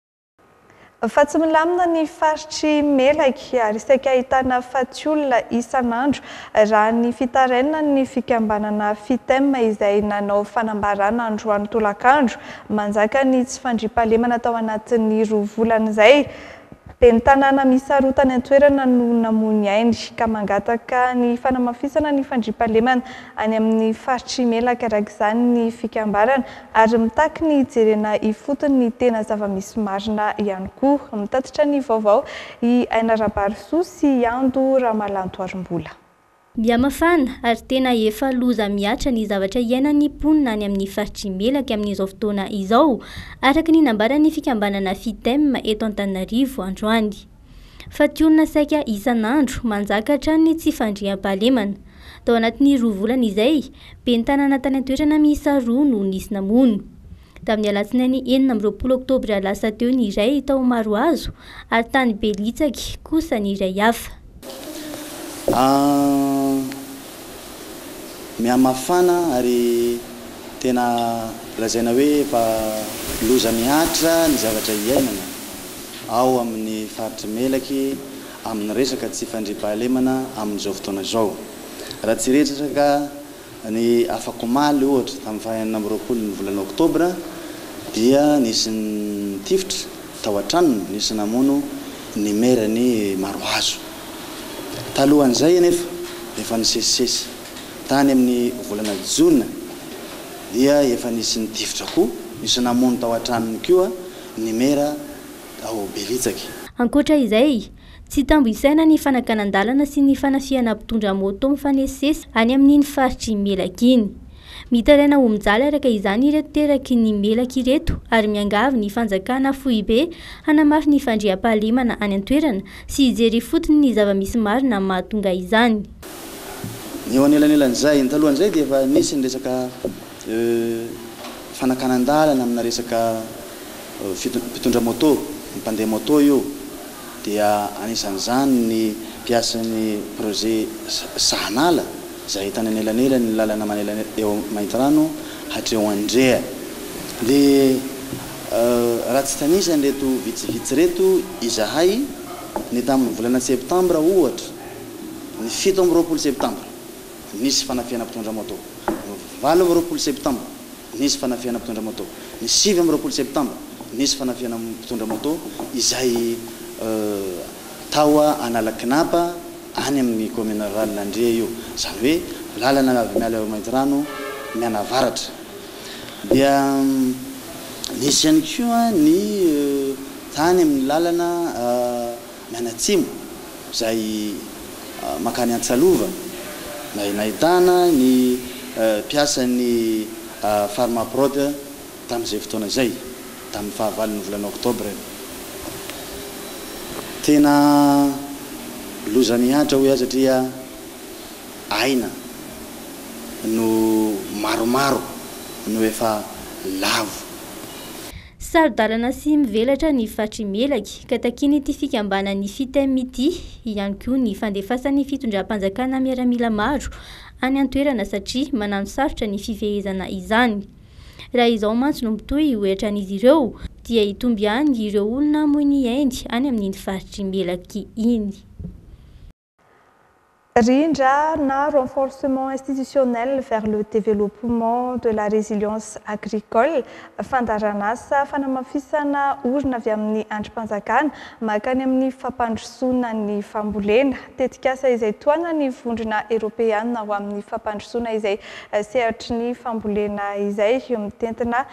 Fa tsy milamina ny faritry melaky ary isaky ahitana faty olona isan'andro raha ny fitaraina ny fikambanana fitema izay nanao fanambarana androany tolakandro manjaka ny tsy fandriam-pahalemana tao anatin'ny 2 volana izay. Ben'ny tanàna misy sarotany an-toerana no namony ainy ka mangataka ny fanamafisana ny fandriam-pahalemana any amin'ny faritry melaky araka izany ny fikambanana ary mitaky ny jerena ifotony ny tena zava-misy marina ihany koa. Mitatitra ny vaovao i Aina Rabarisoa sy Ando Ramalanto Arimbola. Miamafana ary tena efa loza miatra ny zavatra iainan'ny mponina any amin'ny faritry melaky amin'izao fotoana izao araka ny nambaran'ny fikambanana fitema eto Antananarivo androany. Faty olona saika isan'andro manjakatra ny tsy fandriam-pahalemana. Tao anatin'ny 2 volana izay, ben'ny tanàna tany an-toerana miisa 2 no nisy namono. Tamin'ny alatsinainy 20 Octobre lasa teo ny iray tao Maroazo ary tany Belitsaky kosa ny iray hafa. Miamafana ary tena lazaina hoe efa loza miatra ny zavatra iainana ao amin'ny faritry melaky amin'ny resaka tsy fandriam-pahalemana amin'izao fotoana izao. Raha tsy resaka ny afako maly ohatra tamin'ny 20 ny volana Octobre dia nisy nitifitra tao an-tranony nisy namono ny merany Maroazo. Talohan'izay nefa efa nisesisesy tany amin'ny volana Jona dia efa nisy nitifitra koa nisy namono tao an-tranony koa ny mera ao Belitsaky. Ankoatra izay, tsy tambo isaina ny fanakanan-dalana sy ny fanafiana mpitondra moto mifanesesy any amin'iny faritry melaky iny. Mitaraina ho mijaly araka izany ireto teraky ny melaky ireto ary miangavy ny fanjakana fohy be hanamafy ny fandriam-pahalemana any an-toerana sy hijery fotony ny zava-misy marina mahatonga izany. Eo anelanelan'izay ny talohan'izay dia efa nisy ny resaka fanakanan-dalana amina resaka mpitondra moto, mpandeha moto io dia anisan'izany ny mpiasan'ny projet sahanala izay ahitana anelanela ny lalana manela eo Maintirano hatreo Andrea. Dia raha tsy tanisany reto vitsivitsy reto izahay ny tamin'ny volana septambra ohatra ny 17 septambra nisy fanafiana mpitondra moto, 20 septambra nisy fanafiana mpitondra moto, ny 7 septambra nisy fanafiana mpitondra moto izay tawa Analaknapa any amin'ny commune rurale Andrea io, zany hoe lalana avy miala eo Maintirano mianavaratra. Dia nisy ihany koa ny tany amin'ny lalana mianatsimo izay makany Antsalova nahitana ny mpiasan'ny Farmaprod tamin'izay fotoana izay tamin'ny 9 volana Octobre. Tena loza miatra hoe satria aina no maromaro no efa lavo. Sarodalana sy mivelatra ny faritry melaky ka takiny ity fikambanan'ny fitema ity ihany koa ny fandefasan'ny fitondram-panjakana miaramila maro any an-toerana satria manano sarotra ny fifehezana izany. Raha izao mantsy no mitohy hoetran'izy ireo dia hitomby any ireo olona moa ny Inde any amin'iny faritry melaky iny. Rindra na renforcement institutionnel vers le développement de la résilience agricole, fandaranasa fanamafisana orina avy amin'ny andrim-panjakana makany amin'ny fampandrosoana ny fambolena. Tetikasa izay toana ny vondrona européenne ho amin'ny fampandrosoana izay sehatry ny fambolena izay eo amin'ny tentina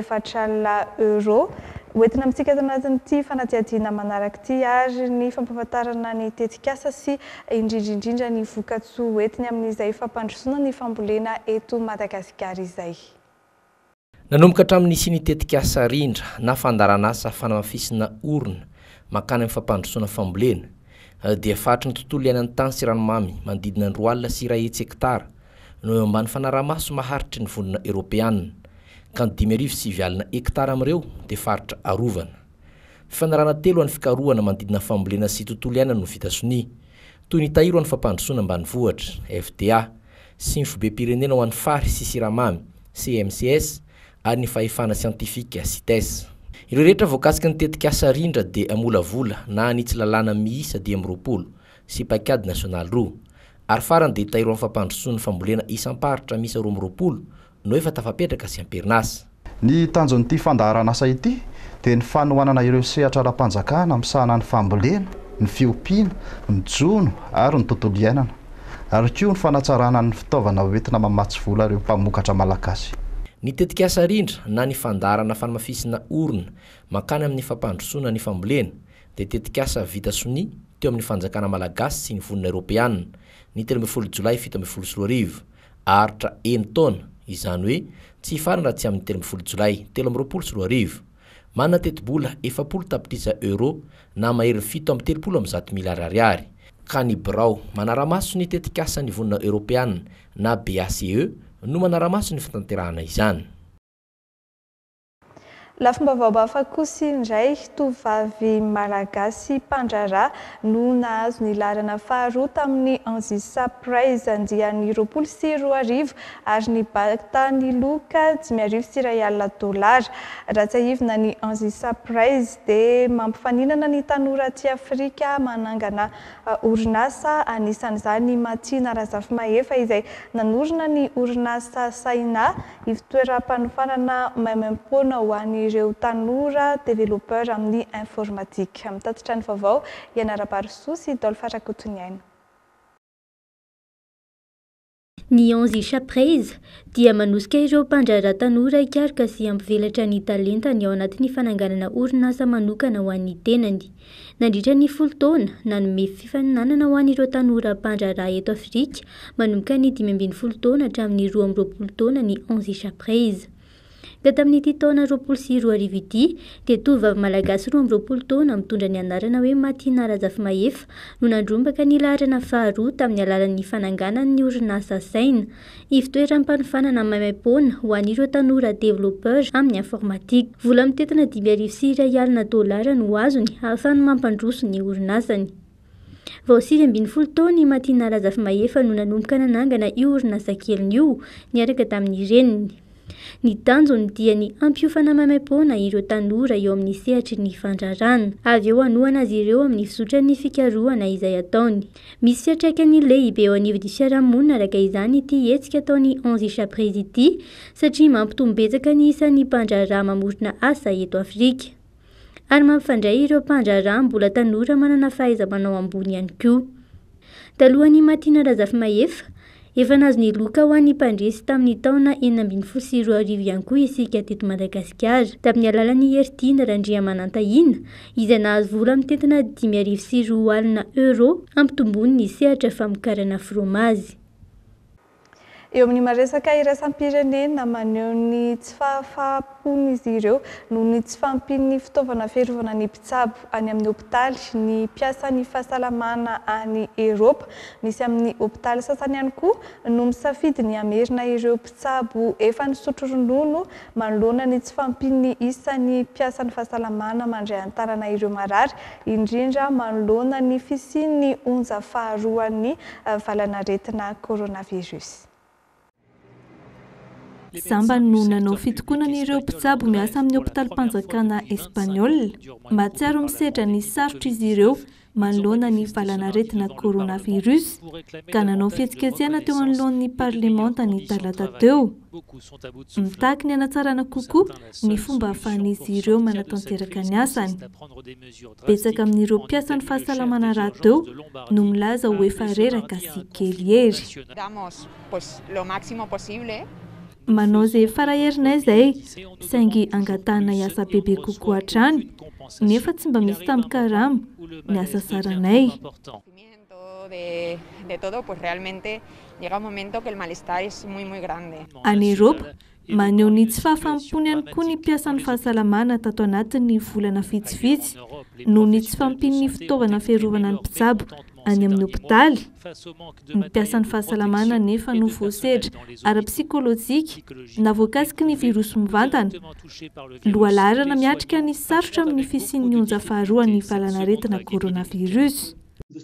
€4. Hoentina amintsika eto anatin'ity fanadihadiana manaraka ity ary ny fampahafantarana ny tetikasa sy indrindrindrindra ny vokatsoa hoentiny amin'izay fampandrosoana ny fambolena eto Madagasikara izay. Nanomboka hatramin'ny sy ny tetikasa rindra na fandaranasa fanamafisina orina makany amin'ny fampandrosoana fambolena dia fahatry ny tontolo iainan'ny tany sy ranomamy manodidina ny 2 sy 1 hektara no eo ambany fanaramaso maharitry ny vondrona européenne ka 5,9 hektara amin'ireo dia faritra arovana. Fanarana telo amin'ny fikarohana manodidina fambolena sy tontolo iainana no vita sonia toy ny tahiro amin'ny fampandrosoana ambanivohitra FDA sy ny fobe-pirenena ho an'ny fary sy siramamy CMCS ary ny fahefana siantifika CITES. Ireo rehetra voakasika ny tetikasa rindra dia amolavola na anitsy lalàna miisa 20 sy paikady nasionaly 2 ary farany dia tahiro amin'ny fampandrosoana fambolena isam-paritra misy 20 no efa tafapetraka sy amperinasa. Ny tanjon'ity fandaharanasa ity dia ny fanohanana ireo sehatra ara-panjakana amin'sahana ny fambolena, ny fiompiana, ny jono ary ny tontolo iainana ary koa ny fanatsarana ny fitaovana hoentina mamatsy vola ireo mpamokatra malagasy. Ny tetikasa rindra na ny fandarana fanamafisina orina makany amin'ny fampandrosoana ny fambolena dia tetikasa vita sonia teo amin'ny fanjakana malagasy sy ny vonona européenne ny 13 Jolay 2022 aritra 1 taona. Izany hoe tsy farany raha tsy amin'ny 13 Jolay 2022 manana teti-bola €40 na mahery 730 miliyary ka ny birao manaramaso ny tetikasa ny vonina européenne na BACE no manaramaso ny fitanterahana izany. Lafim-baovao hafa kosa indray tovovavy malagasy mpandraharaha no nahazo ny laharana faharoa tamin'ny Anzy Surprise andiany €20 ary ny bata ny loka $500 ratsahivina ny Anzy Surprise dia mampifaninana ny tanora aty Afrika manangana orinasa anisan'izany Matina Razafy-Maefa izay nanorina ny orinasa Saina ivitoeram-panofanana maimaimpona ho an'ny ireo tanora développeur amin'ny informatique. Mitatitra ny vaovao Ianara-Barosoa sy Dolpha Rakotoniaina. Ny Anzy Surprise dia manosika ireo mpandraharaha tanora hikaroka sy hampivelatra ny talentany ao anatin'ny fananganana orinasa manokana ho an'ny tenany. Nandritra ny 10 taona nanome fifaninanana ho an'ireo tanora mpandraharaha eto Afrika manomboka ny 15 taona hatramin'ny 20 taona ny Anzy Surprise. Ka tamin'ity taona 2022 ity dia tovovavy malagasy 20 taona mitondra ny anarana hoe Matina Razafy-Maefa no nandrombaka ny laharana faharoa tamin'ny alalan'ny fananganany orinasa Saina ivitoeram-panofanana maimaimpona ho an'ireo tanora développeur amin'ny informatique. Vola mitentina $500 no azony ahafahany mampandroso ny orinasany. Vao 20 taona ny Matina Razafy-Maefa no nanomboka nanangana io orinasa keliny io niaraka tamin'ny reniny. Ny tanjony dia ny ampiofana maimaimpona ireo tanora eo amin'ny sehatry ny fandrarana, avy eo anohana azy ireo amin'ny fisotran'ny fikarohana izay ataony. Misy fiantraikany lehibe eo anivon'ny fiarahamonina araka izany ity hetsika ataony Anzy Surprise ity satria mampitombetsaka ny isan'ny mpandraharaha mamorona asa eto Afrika ary mampifandray ireo mpandraharaha mbola tanora manana fahaiza-manao ambony ihany koa. Talohan'ny Matina Razafy-Maefa efa nazo ny loka ho an'ny mpandresy tamin'ny taona 2012 ihany koa isika teto Madagasikara tamin'ny alalan'ny heritina Randriamanantahina izay nahazo vola mitentina €500 ampitombony ny sehatra famokarana fromazy. Eo amin'ny maresaka iraisam-pirenena maneho ny tsy fahafahampon'izy ireo noho ny tsy fahampian'ny fitaovana fiarovana ny mpitsabo any amin'ny hopitaly ny mpiasan'ny fahasalamana any Eropa. Misy amin'ny hopitaly sasany ihany koa no misafidy ny hamerina ireo mpitsabo efa nisotro ronono manoloana ny tsy fahampian'ny isan'ny mpiasan'ny fahasalamana mandray antarana ireo marary indrindra manoloana ny fisian'ny onja faharoan'ny valanaretina coronavirus. Samba no nanao fitokonan'ireo mpitsabo miasa amin'ny hôpitalim-panjakana Espagnola mba tsy aro misedra ny sarotra izy ireo manoloana ny valanaretina coronavirus ka nanao fihetsiketsehana teo anoloan'ny parlemanta ny talata teo. Mitaky ny hanatsarana kokoa ny fomba ahafahan'izy ireo manatanteraka ny asany. Betsaka amin'ireo mpiasan'ny fahasalamana raha teo no milaza ho efa reraka sy kely hery. Manao izay faraherinay izay saingy angatahana hiasa bebe kokoa hatrany nefa tsy mba misy tambikaramo ny asa saranay. Any Eropa, maneho ny tsy fahafaham-pony ihany koa ny mpiasan'ny fahasalamana tato anatin'ny volana vitsivitsy noho ny tsy fampin'ny fitaovana fiarovana ny mpitsabo any amin'ny hôpitaly. Ny mpiasan'ny fahasalamana nefa no voasedra ara-psikolojika na voakasiky ny virusy mivantana. Lohalarana miatrika ny sarotra amin'ny fisian'ny onja faharoa ny valanaretina coronavirus.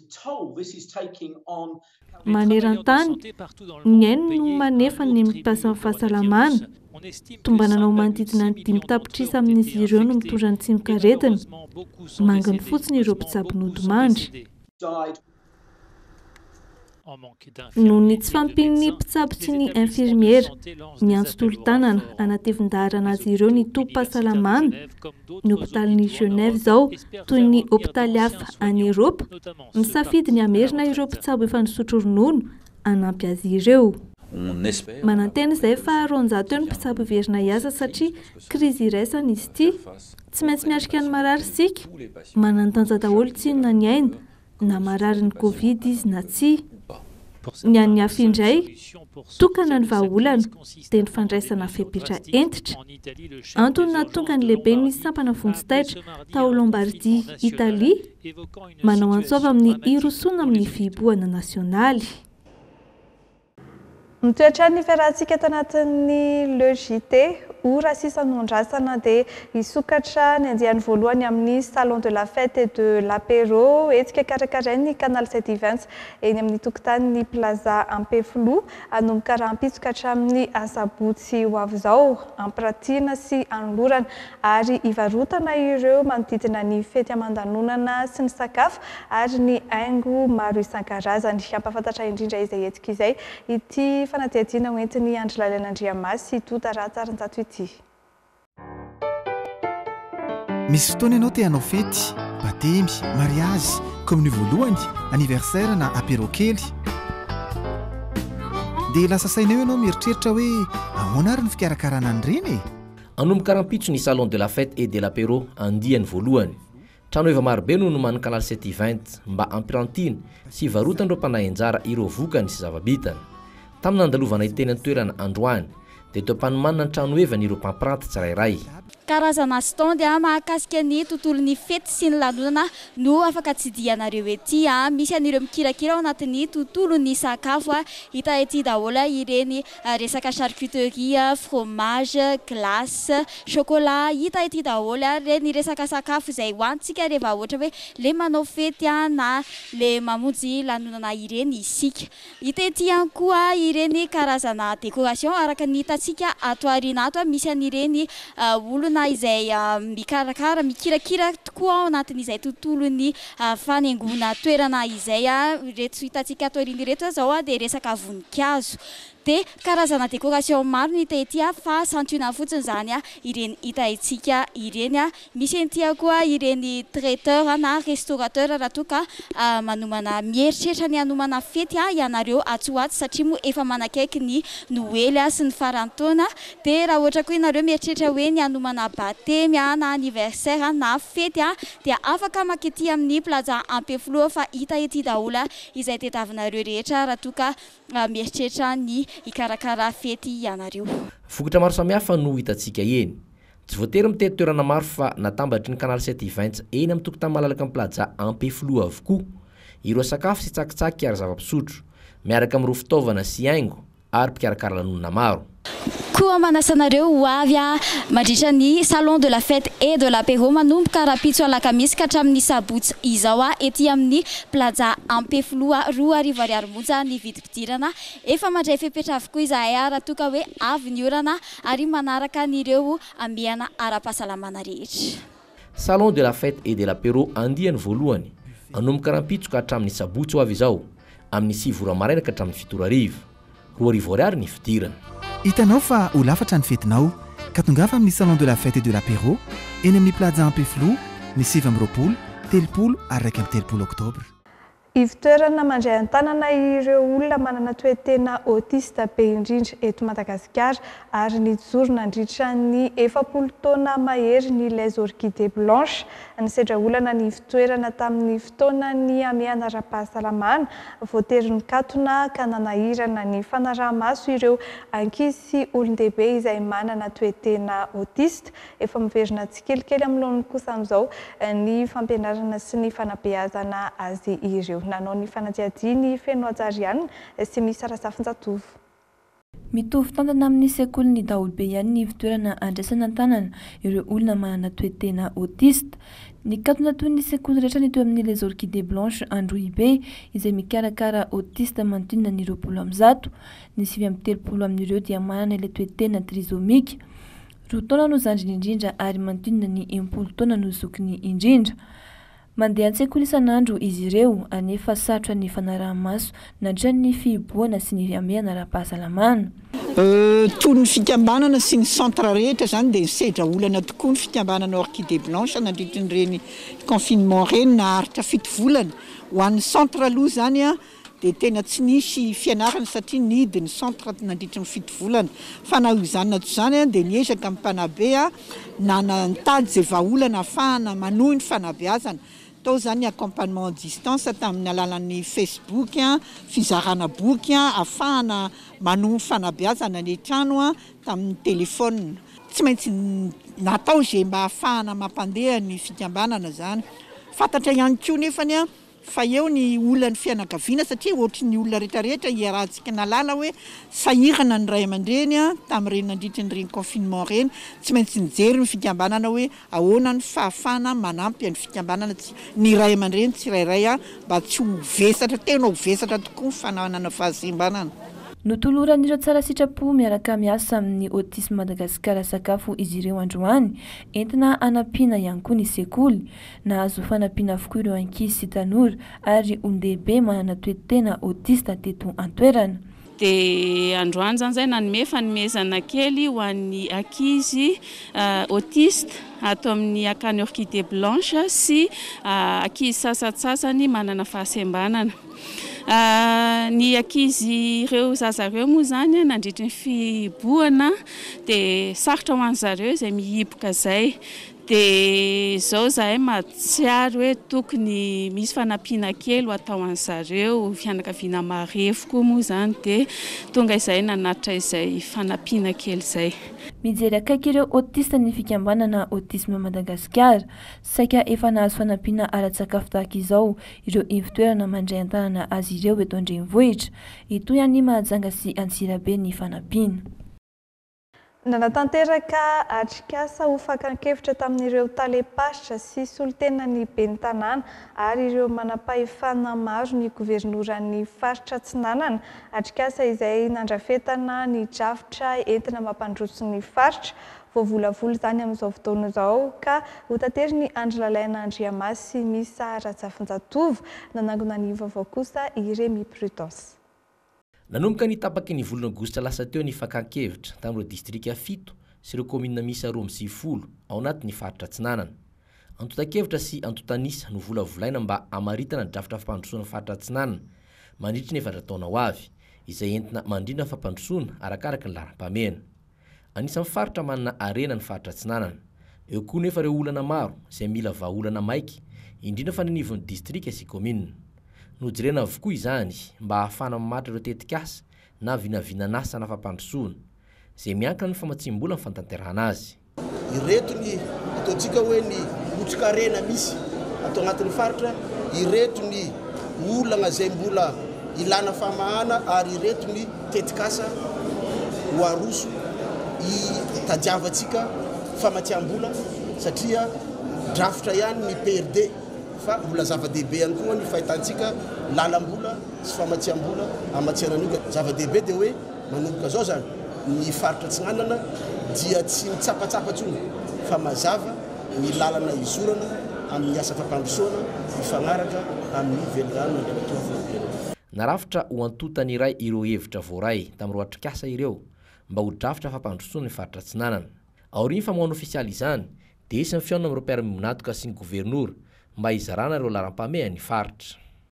Maneran-tany, ny ainy no manefa ny mpiasan'ny fahasalamana. Tombananao manodidina ny 5 tapitrisa amin'izy ireo no mitondra ny tsimikaretina. Mangany fotsiny ireo mpitsabon'ody mandry. Noho ny tsy fampin'ny mpitsabo sy ny infirmiera miantso tolo-tanana anatevin-daharana azy ireo ny tompo-pahasalamana. Ny hôpitalin'ny Genève izao toy ny hôpitaly hafa any Eropa misafidy ny hamerina ireo mpitsabo efa nisotro ronono hanampy azy ireo. Manantena izay fa 200 eo ny mpitsabo verina hiasa satria krizy iraisana izy ity. Tsy maintsy miatrika ny marary sika. Manantanja daholo tsy inona ny aina na marary ny Covid izy na tsy. Ny an'ny hafa indray, tokana ny vahaolana dia ny fandraisana fepetra entitra. Antony nahatonga ny lehibe ny sampana vonjitaitra tao Lombardia, Italia, manao antsova amin'ny irosona amin'ny fihibohana nasionaly. Mitoetra ny fiarahantsika eto anatin'ny Le Jite, ora sisa nondrasana dia hisokatra ny andiany voalohany amin'ny salon de la fête et de l'apéro etsika karakarain'ny canal 720 eny amin'ny tokotanin'ny plaza Ampefilo anomboka rahampitsoka hatramin'ny asabotsy ho avy izao ampirantiana sy anolorana ary ivarotana ireo manodidina ny fety aman-danonana sy ny sakafo ary ny haingo maro isan-karazany. Ampahafantatra indrindra izay etsika izay ity fanadihadiana hoentin'ny Andry Lalain'Andriamasy Tota Ratsarin-jato ity. Misy fotoana ianao te hanao fety, batemy, mariage, comme ny voalohany, anniversaire na apéro kely. Dia lasa saina eo ianao mieritreritra hoe ahoana ary ny fikarakarana an'ireny e? Anomboka rahampitso ny salon de la fête et de l'apéro andiany voalohany. Trano eva marobe no nomany canal 720 mba ampirantiana sy varotandreo mpanahy anjara ireo vokany sy zava-bitany. Tamin'ny andalovana iteny an-toerana androany dia teo mpanomanina ny trano eva n'ireo mpampiranty tsirairay. Karazana stand mahakasika ny tontolon'ny fety sy ny lanonana no afaka tsidihanareo ety. Misy an'ireo mikirakira ao anatin'ny tontolon'ny sakafo. Hita ety daholo ireny resaka charcuterie, fromage, glace, chocolat. Hita ety daholo ireny resaka sakafo izay hoantsika rehefa ohatra hoe le manao fety na le mamonjy lanonana ireny isika. Hita ety ihany koa ireny karazana décoration araka ny hitantsika ato aoriana ato. Misy an'ireny olona izay mikarakara mikirakira tokoa ao anatin'izay tontolon'ny fanaingona toerana izay. Reto hitantsika ato aoriana reto zao dia resaka voninkazo. Dia karazana décoration maro ny hita ety fa santionana fotsiny zany ireny hita etsika ireny. Misy ety koa ireny traiteur na restaurateur raha toka manomana mieritreritra ny hanomana fety ianareo atsoaty satria moa efa manakaiky ny Noely sy ny farantaona. Dia raha ohatra koa ianareo mieritreritra hoe ny hanomana batemy na anniversaire na fety dia afaka makety amin'ny plaza Ampefilo fa hita ety daholo izay tetavinareo rehetra raha toka mieritreritra ny ikarakara fety ianareo. Vokatra maro samihafa no hitantsika eny. Tsy voatery mitety toerana maro fa natambatry ny canal 720 eny amin'ny tokotany malalaka amin'ny plaza Ampefilo avokoa. Ireo sakafo sy tsakitsaky ary zava-pisotro miaraka amin'ireo fitaovana sy haingo ary mpikarakara lanonana maro. koa manasanareo ho avy mandritra ny salon de la fête et de l'apéro manomboka rapitso alakamisy ka hatramin'ny sabotsy izao ety amin'ny plaza Ampefloa 2 monja ny vidim-pidirana efa mandray fepetra avokoa izahay raha toa ka hoe avy ny orana ary manaraka an'ireo amiana ara-pahasalamana rehetra. Salon de la fête et de l'apéro andiany voalohany anomboka rampitso ka hatramin'ny sabotsy ho avy izao amin'ny 7 maraina ka hatramin'ny 7 arivo 2 arivo ariary ny fidirana. Hitanao fa ho lafatra ny fetinao ka tongava amin'ny salon de la fête et de l'apéro eny amin'ny plaza Ampefloa ny 7 telopolo ary 3 octobre. Ivitoerana mandray an-tanana ireo olona manana toe-tena autiste be indrindra eto Madagasikara ary nijoro nandritra ny 40 taona mahery ny les orchidées blanches nisedra olana ny ivitoerana tamin'ny fotoana ny amiana ara-pahasalamana voatery nikatona ka nanahirana ny fanaraha-maso ireo ankizy sy olon-dehibe izay manana toe-tena autiste efa miverina tsikelikely amin'ilony kosa amin'izao ny fampianarana sy ny fanabeazana azy ireo. Nanao ny fanadihadiany feno ajariana sy misy arasafinjatovo. Mitovy tantana amin'ny sekoly daholobe ihany ny ivitoerana andraisana an-tanana ireo olona manana toe-tena autiste. Nikatona toy ny sekoly rehetra ny toy amin'ny les orchidées blanches Androibe izay mikarakara autiste manodidina ny 20 ny 9 amin'ireo dia manana ilay toe-tena trisomika. 2 taona no zandriny indrindra ary manodidina ny 10 taona no zokiny indrindra. Mandeha an-tsekoly isan'andro izy ireo anefa sarotra ny fanaraha-maso nandritra ny fihiboana sy ny amiana ara-pahasalamana. Toy ny fikambanana sy ny centre rehetra zany dia sedra olana tokoa ny fikambanana orchidée blanche nandritra ireny confinement reny naharitra 7 volana. Ho an'ny centre aloha zany dia tena tsy nisy fianarana satria nidy ny centre nandritra ny 7 volana. Fa na io zany nato zany dia niezaka amin'ny mpanabe nanantady zay vahaolana ahafahana manohy ny fanabeazana. Tao zany accompagnement à distance tamin'ny alalan'ny Facebook fizarana boky ahafahana manohy fanabeazana ny trano tamin'ny telefôna. Tsy maintsy natao zay mba ahafahana mampandeha ny fikambanana zany. Fantatra ihany koa nefany fa eo ny olona ny fianakaviana satria ohatry ny olona rehetrarehetra iarahantsika nalala hoe sahirana ny ray aman-dreny tamin'ireny nandritra ny reny confinement reny tsy maintsy nijery ny fikambanana hoe ahoana ny fahafana manampy ny fikambanana ny ray aman-dreny tsirairay mba tsy ho vesatra tena ho vesatra tokoa ny fananana fahasembanana. Notoloran'ireo tsara sitrapo miaraka miasa amin'ny autisme Madagasikara sakafo izy ireo androany entina anampiana ihany koa ny sekoly nahazo fanampiana avokoa ireo ankizy sy tanora ary olon-dehibe manana toe-tena autiste teto an-toerana. Dia androany zany zay nanome fanomezana kely ho an'ny ankizy autiste ato amin'ny akany orchidée blanche sy ankizy sasatsasany manana fahasembanana. Ny ankizy ireo zazareo moa zany nandritra ny fiboana dia sarotra ho an'zareo izay mihiboka zay. Dia izao zahay mahatsiaro hoe tokony misy fanampiana kely ho atao an'zareo fianakaviana marefo koa moa zany dia tonga izay nanatitra izay fanampiana kely izay. Mijery akaiky ireo autiste ny fikambanana autisme Madagasikara saika efa nahazo fanampiana ara-tsakafo tahaka izao ireo ivitoerana mandray an-tanana azy ireo eto an-drenivohitra. Ito ihany Mahajanga sy Antsirabe ny fanampiana. Nanatanteraka atrikasa ho fakan-kevitra tamin'ireo talepasitra sy solitena ny ben'ny tanàna ary ireo manam-pahefana maro ny governoran'ny faritra Atsinanana. Atrikasa izay nandrafetana ny drafitra entina mampandroso ny faritra voavolavola zany amin'izao fotoana izao ka ho tatery ny andro lalaina Andriamasy Misa Ratsafinjatovo nanangona ny vaovao kosa Iremy Prudence. Nanomboka ny tapaky ny volana aogositra lasa teo ny fakan-kevitra tamin'ireo distrika 7 sy ireo komina misy 20 ao anatin'ny faritra Atsinanana. Antotan-kevitra sy antotanisa no volavolaina mba amaritana ny drafitra fampandrosoana faritra Atsinanana mandritra ny 7 taona ho avy izay entina mandrindra fampandrosoana arakaraka ny laram-pamena. Anisan'ny faritra manana arena ny faritra Atsinanana. Eo koa nefa ireo olana maro izay mila vahaolana maiky indrindra fa ny nivon'ny distrika sy komina. Nojirena avokoa izany mba ahafana mamatra ireo tetikasa na vinavinanasa na fampandrosoana izay miankina ny famatsim-bola ny fantanterahana azy. Ireto ny ataontsika hoe ny otrik'arena misy atao anatin'ny faritra, ireto ny olana izay mbola ilana famahana ary ireto ny tetikasa ho aroso itadiavatsika famatiam-bola satria drafitra ihany ny PRD fa mbola zava-dehibe ihany koa ny fahitantsika lalam-bola sy famatiam-bola amatsianan'ioka zava-dehibe dia hoe manomboka zao zany ny faritra tsinanana dia tsy mitsapatsapa tsony fa mazava ny lalana izorana amin'ny asa fampandrosoana mifagnaraka amin'ny velogano ndraiky narafitra ho antotany iray ireo hevitra voaray tamin'ireo atrikasa ireo mba ho drafitra fampandrosoana ny faritra tsinanana aoriny fa mahoana ofisialy izany dia isy ny fiaona amin'ireo mpiara-monatoka sy ny gouvernoura mba hizarana ireo laram-pamehan'ny faritra.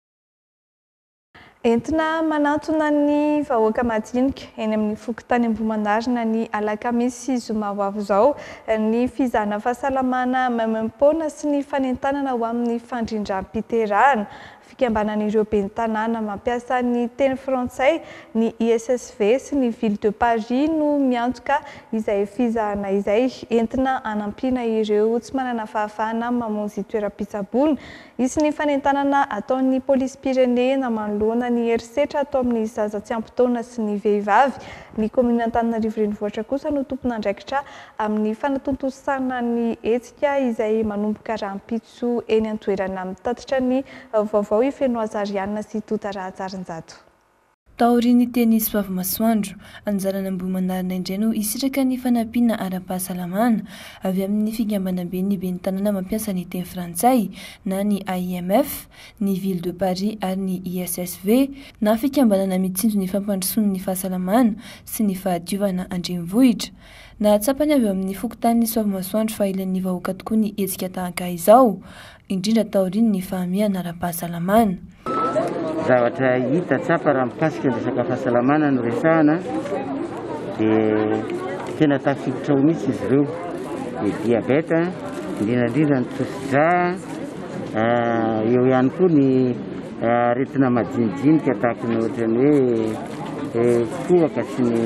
Entina manantona ny vahoaka madinika eny amin'ny fokontany Ambohimanarina ny alakamisy zoma ho avy izao ny fizahana fahasalamana maimaimpona sy ny fanentanana ho amin'ny fandrindram-piterahana fikambanan'ireo ben'ny tanàna mampiasa ny teny frantsay ny ISSV sy ny ville de Paris no miantoka izay fizahana izay entina anampiana ireo tsy manana fahafahana mamonjy toeram-pitsaboana isy ny fanentanana ataon'ny polisy-pirenena manoloana ny herisetra atao amin'ny zaza tsy ampy-taona sy ny vehivavy ny komina Antananarivo renivohitra kosa no tompon'andraikitra amin'ny fanatontosana ny hetsika izay manomboka rahampitso eny an-toerana mitatitra ny vaovao ifeno azariana sy totarahatsarin-jato. Taoriany tenisy vavy masoandro anjarana Ambohimanarina indray no isitraka ny fanampiana ara-pahasalamana avy amin'ny fikambanam-be ny ben'ny tanàna mampiasa ny teny frantsay na ny IMF, ny ville de Paris ary ny ISSV na fikambanana mitsinjo ny fampandrosoana ny fahasalamana sy ny fahadiovana andrenivohitra. Nahatsapany avy amin'ny fokontany vavy masoandro fa ilain'ny vahoaka tokoa ny hetsika tahaka izao indrindra taoriany ny fahamiana ara-pahasalamana. Zavatra hita tsapa raha mikasika ny resaka fahasalamana no resahana dia tena tafiditra ho mihitsy izy ireo ny diabeta indrindrandrindra ny tosidra eo ihany koa ny aretina madinidinika tahaka ny ohatrany hoe foaka sy ny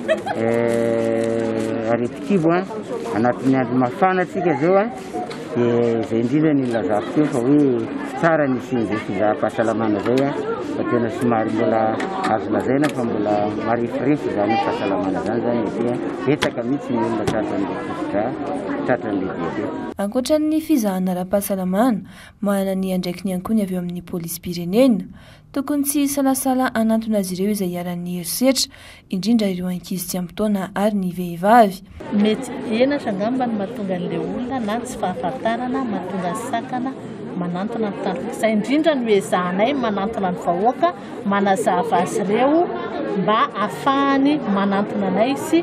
areti-kibo anatin'ny andro mafana atsika zao dia izay indrindra ny lazako teo fa hoe tsara nisy izay fizaham-pahasalamana zay fa tena somary mbola azo lazaina fa mbola marefirefy zany fahasalamana zany dia betsaka mihitsy ny olona tratran'le diabeta. Ankoatran'ny fizahana ara-pahasalamana manana ny andraikiny ihany koa ny avy eo amin'ny polisy-pirenena tokony tsy salasala anantona azy ireo izay iaran'ny herisetra indrindra ireo ankizy tsy ampy-taona ary ny vehivavy. Mety ena sangamba ny mahatonga an'ilay olona na tsy fahafantarana mahatonga ny sakana manantona ny tandrok'izay indrindra ny hoezahanay manantona ny vahoaka manazava azy ireo mba ahafahany manantona anay sy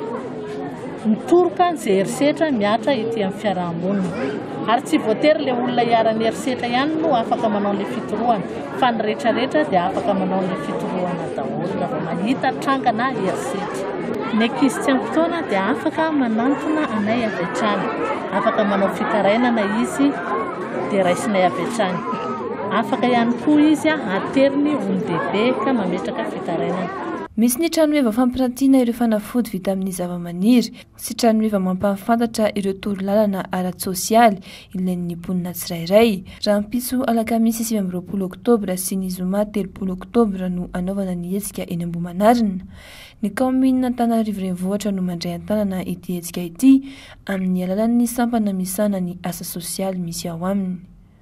mitoroka izay herisetra miatra ety amin'ny fiarahamonina ary tsy voatery ilay olona iaran'ny herisetra ihany no afaka manao ilay fitorohana fa ny rehetrarehetra dia afaka manao ilay fitorohana daholo raha mahita trangana herisetra. Ny ankizy tsy ampy-taona dia afaka manantona anay avy hatrany, afaka manao fitarainana izy dia raisinay avy hatrany, afaka ihany koa izy ateriny olon-dehibe ka mametraka fitarainana. Misy ny tranoheva fampirantiana ireo fanafody vita amin'ny zavamaniry sy tranoheva mampahafantatra ireo torolalana ara-tsosialy ilain'ny mponina tsirairay. Rahampitso alakamisy 20 Octobre sy ny zoma 3 Octobre no anaovana ny hetsika eny Ambohimanarina. Ny kaomina Antananarivo renivohitra no mandray an-tanana ity hetsika ity amin'ny alalan'ny sampana misana ny asa sosialy misy ao aminy.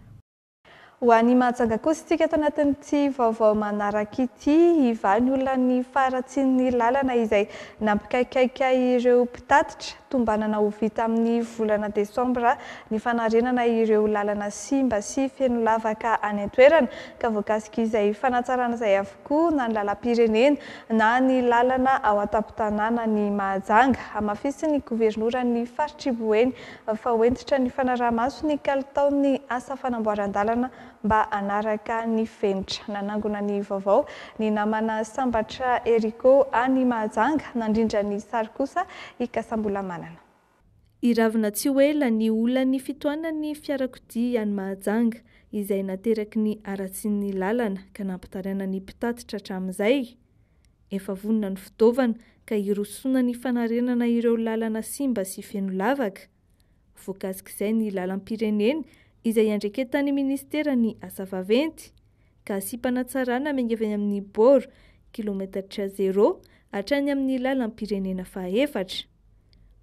Ho an'ny mahajanga kosa tsika ato anatin'ity vaovao manaraka ity hivany olona ny faratsian'ny lalana izay nampikaikaika ireo mpitatitra tombanana ho vita amin'ny volana desambra ny fanarenana ireo lalana simba sy feno lavaka any an-toerana ka voakasika izay fanatsarana izay avokoa na ny lalam-pirenena na ny lalana ao an-tampon-tanàna ny mahajanga hamafisy ny gouvernoura ny faritriboeny fa hoentitra ny fanaraha-maso ny kalitaon'ny asa fanamboaran-dalana mba anaraka ny fenitra. Nanangona ny vaovao ny namana sambatra Eriko any mahajanga nandrindra ny sary kosa ikasambola-manana. Iravina tsy hoela ny olany fitoanany fiarakodia any mahajanga izay nateraky ny aratsin'ny lalana ka nampitaraina ny mpitatitra hatramin'izay. Efa vonona ny fitaovana ka irosona ny fanarenana ireo lalana simba sy feno lavaka. Voakasik'izay ny lalam-pirenena izay andreketany ministera ny asa vaventy ka asipanatsarana mangevany amin'ny bor kilometatra 0 hatrany amin'ny lalam-pirenena fahaefatra.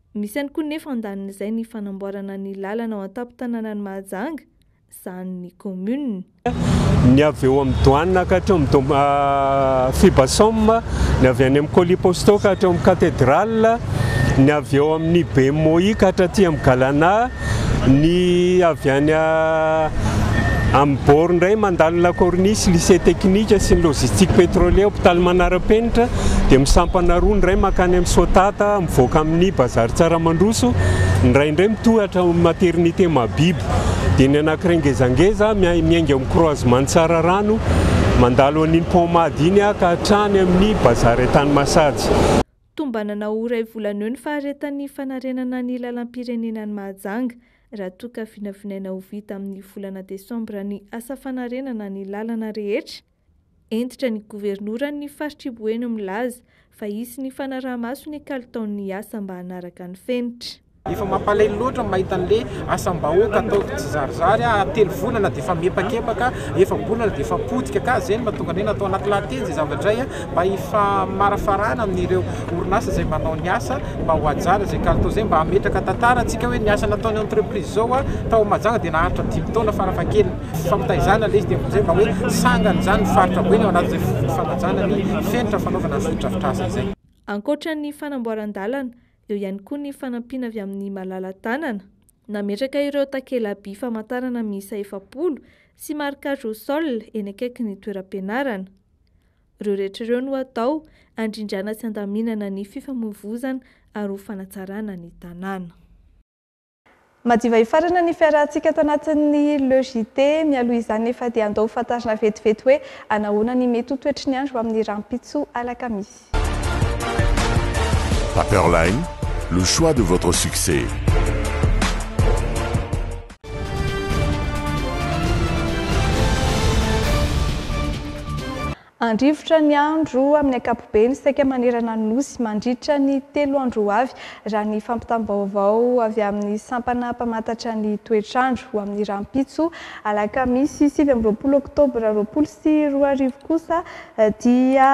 misy ihany koa nefa andanin'izay ny fanamboarana ny lalana ao an-tampon-tanàna ny Mahajanga izany commune. Ny avy eo amin'ny douane ka hatreo amin'ny Fibasom, ny avy any amin'ny Coliposto ka hatreo amin'ny cathédrale, ny avy eo amin'ny BMOI ka hatraty amin'ny Galana, ny avy any amin'ny Bor indray mandalo la corniche lycée technique sy ny logistique pétrolier hôpital Manarapenitra, dia misampana roa indray makany amin'ny Sotata mivoaka amin'ny bazary Tsaramandroso, ny ray indray mitohatra amin'ny maternité Mabibo, dia ny anankiray ngezangeza miainga amin'ny croisement Tsararano mandalo an'iny Pomady iny ka hatrany amin'ny bazary Tanimasady. Tombanana ora volana eo ny faharetan'ny fanarenana ny lalam-pirenena ny Mahajanga raha toa ka vinavinaina ho vita amin'ny volana Desambra ny asa fanarenana ny lalana rehetra. Entitra ny gouvernoura ny faritra Iboeno milaza fa hisy ny fanaraha-maso ny kalitaon'ny asa mba hanaraka ny fenitra. Efa mampalahelo loatra mahita an'le asam-bahoaka ataoko tsy zarizary telo volana dia efa miepakepaka, efa bolana dia efa potika ka zay mahatonga ny natao anaty lahateny zay zavatra mba efa marafarana amin'ireo orinasa izay manao ny asa mba ho ajara izay kalitao izay mba hametraka tantara antsika hoe ny asa nataony entreprise zao tao Mahajanga dia naharitra 10 taona farafahakeliny. Fampitaizana ilay izy dia amin'izay mba hoe sangany izany ny faritra Boeny ao anatin'izay fanajana ny fenitra fanaovana ny fotodrafitrasa izay. Ankoatran'ny fanamboaran-dalana, eo ihany koa ny fanampiana avy amin'ny malala-tanana, nametraka ireo takela-by famantarana miisa 7 sy marquage au sol eny akaiky ny toeram-pianarana. Ireo rehetra ireo no atao andrindrana sy andaminana ny fifamoivoizana ary ho fanatsarana ny tanàna. Madiva ifarana ny fiarahantsika ato anatin'ny Le Jite, mialoha izany efa dia andao fantarina vetivety hoe anahoana ny mety ho toetry ny andro amin'ny rampitso alakamisy. Paperline, le choix de votre succès. Andrivotra ny andro amin'ny ankapobeny saika manerana ny nosy mandritra ny 3 andro avy raha ny fampitam-baovao avy amin'ny sampana mpamantatra ny toetrandro ho amin'ny rampitso alakamisy 7 Octobre 2024 kosa dia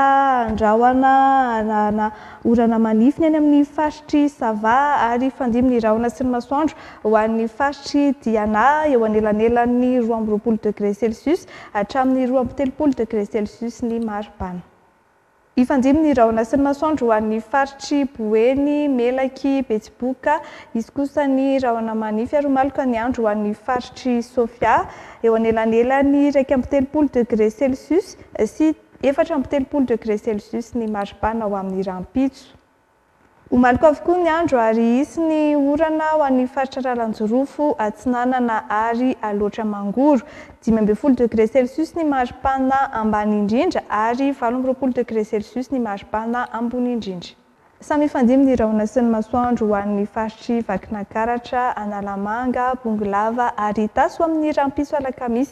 andrahoana orana manify any amin'ny faritry Sava ary fandiminy rahona sy ny masoandro ho an'ny faritry Diana eo anelanelany 12 degré Celsius hatramin'ny 13 degré Celsius ny maripana. Ifandiminy rahona sy ny masoandro ho an'ny faritry Boeny, Melaky, Betsiboka, izy kosa ny rahona manify ary maloka ny andro ho an'ny faritry Sofia eo anelanelany 13 degré Celsius sy 14 degré Celsius ny maripana ho amin'ny rampitso. Omaliko avokoa ny andro ary hisy ny orana ho an'ny faritra Ralanjorofo, Atsinanana ary Aloatra Mangoro, 15 degré Celsius ny maripana ambany indrindra ary 20 degré Celsius ny maripana ambony indrindra. Samy ifandiminy rahona sy ny masoandro ho an'ny faritry Vakinakaratra, Analamanga, Bongolava ary Taso amin'ny rampitso alakamisy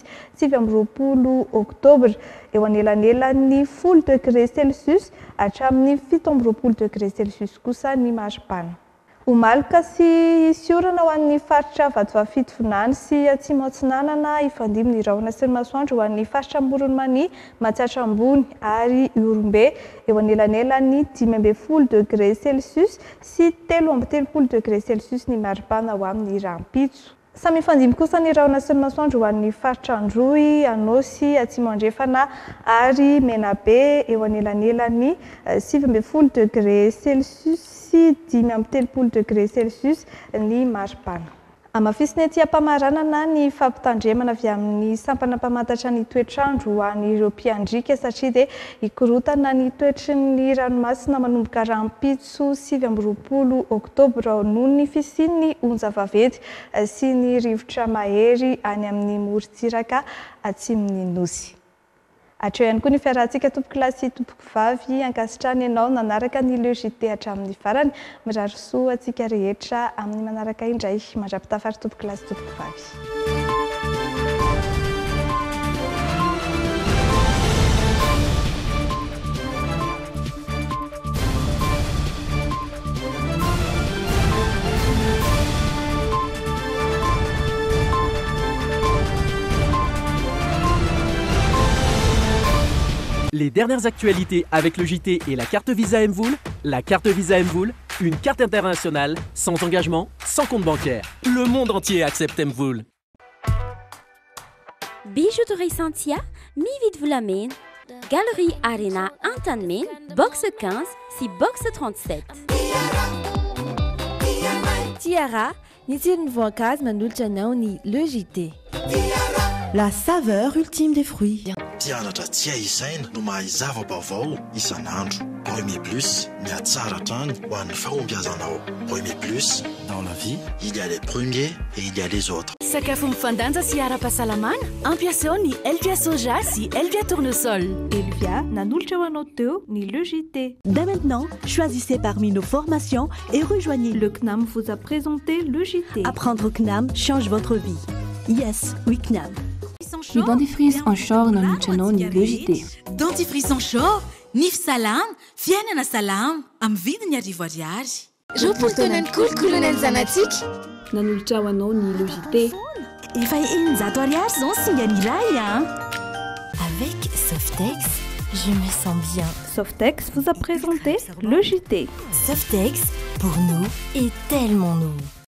7 Octobre eo anelanelany 10 degré Celsius hatramin'ny 17 degré Celsius kosa ny maripana. Omaliko sy hisy orana ho an'ny faritra Vatovafito-Vinany sy Atsimo Atsinanana ifandiminy rahona sy ny masoandro ho an'ny faritra Moronmany, Matsatra Ambony ary Orombe eo anelanelany 15 degré Celsius sy 13 degré Celsius ny maripana ho amin'ny rampitso. Samy ifandiminy kosa ny rahona sy ny masoandro ho an'ny faritra Androy, Anosy, Atsimo Andrefana ary Menabe eo anelanelany 17 degré Celsius sy 13 degré Celsius ny maripana. Amafisiny ety ampamaranana ny fampitandremana avy amin'ny sampana mpamantatra ny toetrandro ho an'ireo mpiandrika satria dia ikorotana ny toetry ny ranomasina manomboka rampitso 7 Octobre noho ny fisian'ny onjavaventy sy ny rivotra mahery any amin'ny morontsiraka atsimon'ny nosy. Hatreo ihany koa ny fiarahantsika tompoko lahy sy tompoko vavy ankasitrany ianao nanaraka ny Le Jite hatramin'ny farany, mirary soa antsika rehetra amin'ny manaraka indray mandrapitafary tompoko lahy sy tompoko vavy. Les dernières actualités avec le JT et la carte Visa Mvoul. La carte Visa Mvoul, Une carte internationale, sans engagement, sans compte bancaire. Le monde entier accepte Mvoul. Bijouterie Santia, mi-vite vous l'amène. Galerie Arena Antanmen, box 15, si box 37. Tiara, ni tirne voicase mandulchanao ni le Jite. La saveur ultime des fruits. Mpianatra tsy aisaina no mahay zava-baovao isan'andro. Premier Plus, miatsara trany ho an'ny fahombiazanao. Premier Plus, dans la vie, il y a les premiers et il y a les autres. Sakafo mifandanja sy ara-pahasalamana, ampiasao ny Elvia soja sy Elvia tournesol. Elvia nanultra ho anao teo ni le Jite. Dès maintenant, choisissez parmi nos formations et rejoignez. Le CNAM vous a présenté le Jite. Apprendre au CNAM change votre vie. Yes, oui CNAM. Le dentifrice en shore non luciano ni le Jite. Dentifrice en shore, nif salam, fianana salam, am vidiny arivo ariary. Ropotonany kolokolonan zanatsika. Nanultra ho anao ni le Jite. Efa eninjato ariary zao singany iray hein. Avec Softex, je me sens bien. Softex vous a présenté le Jite. Softex, pour nous et tellement nous.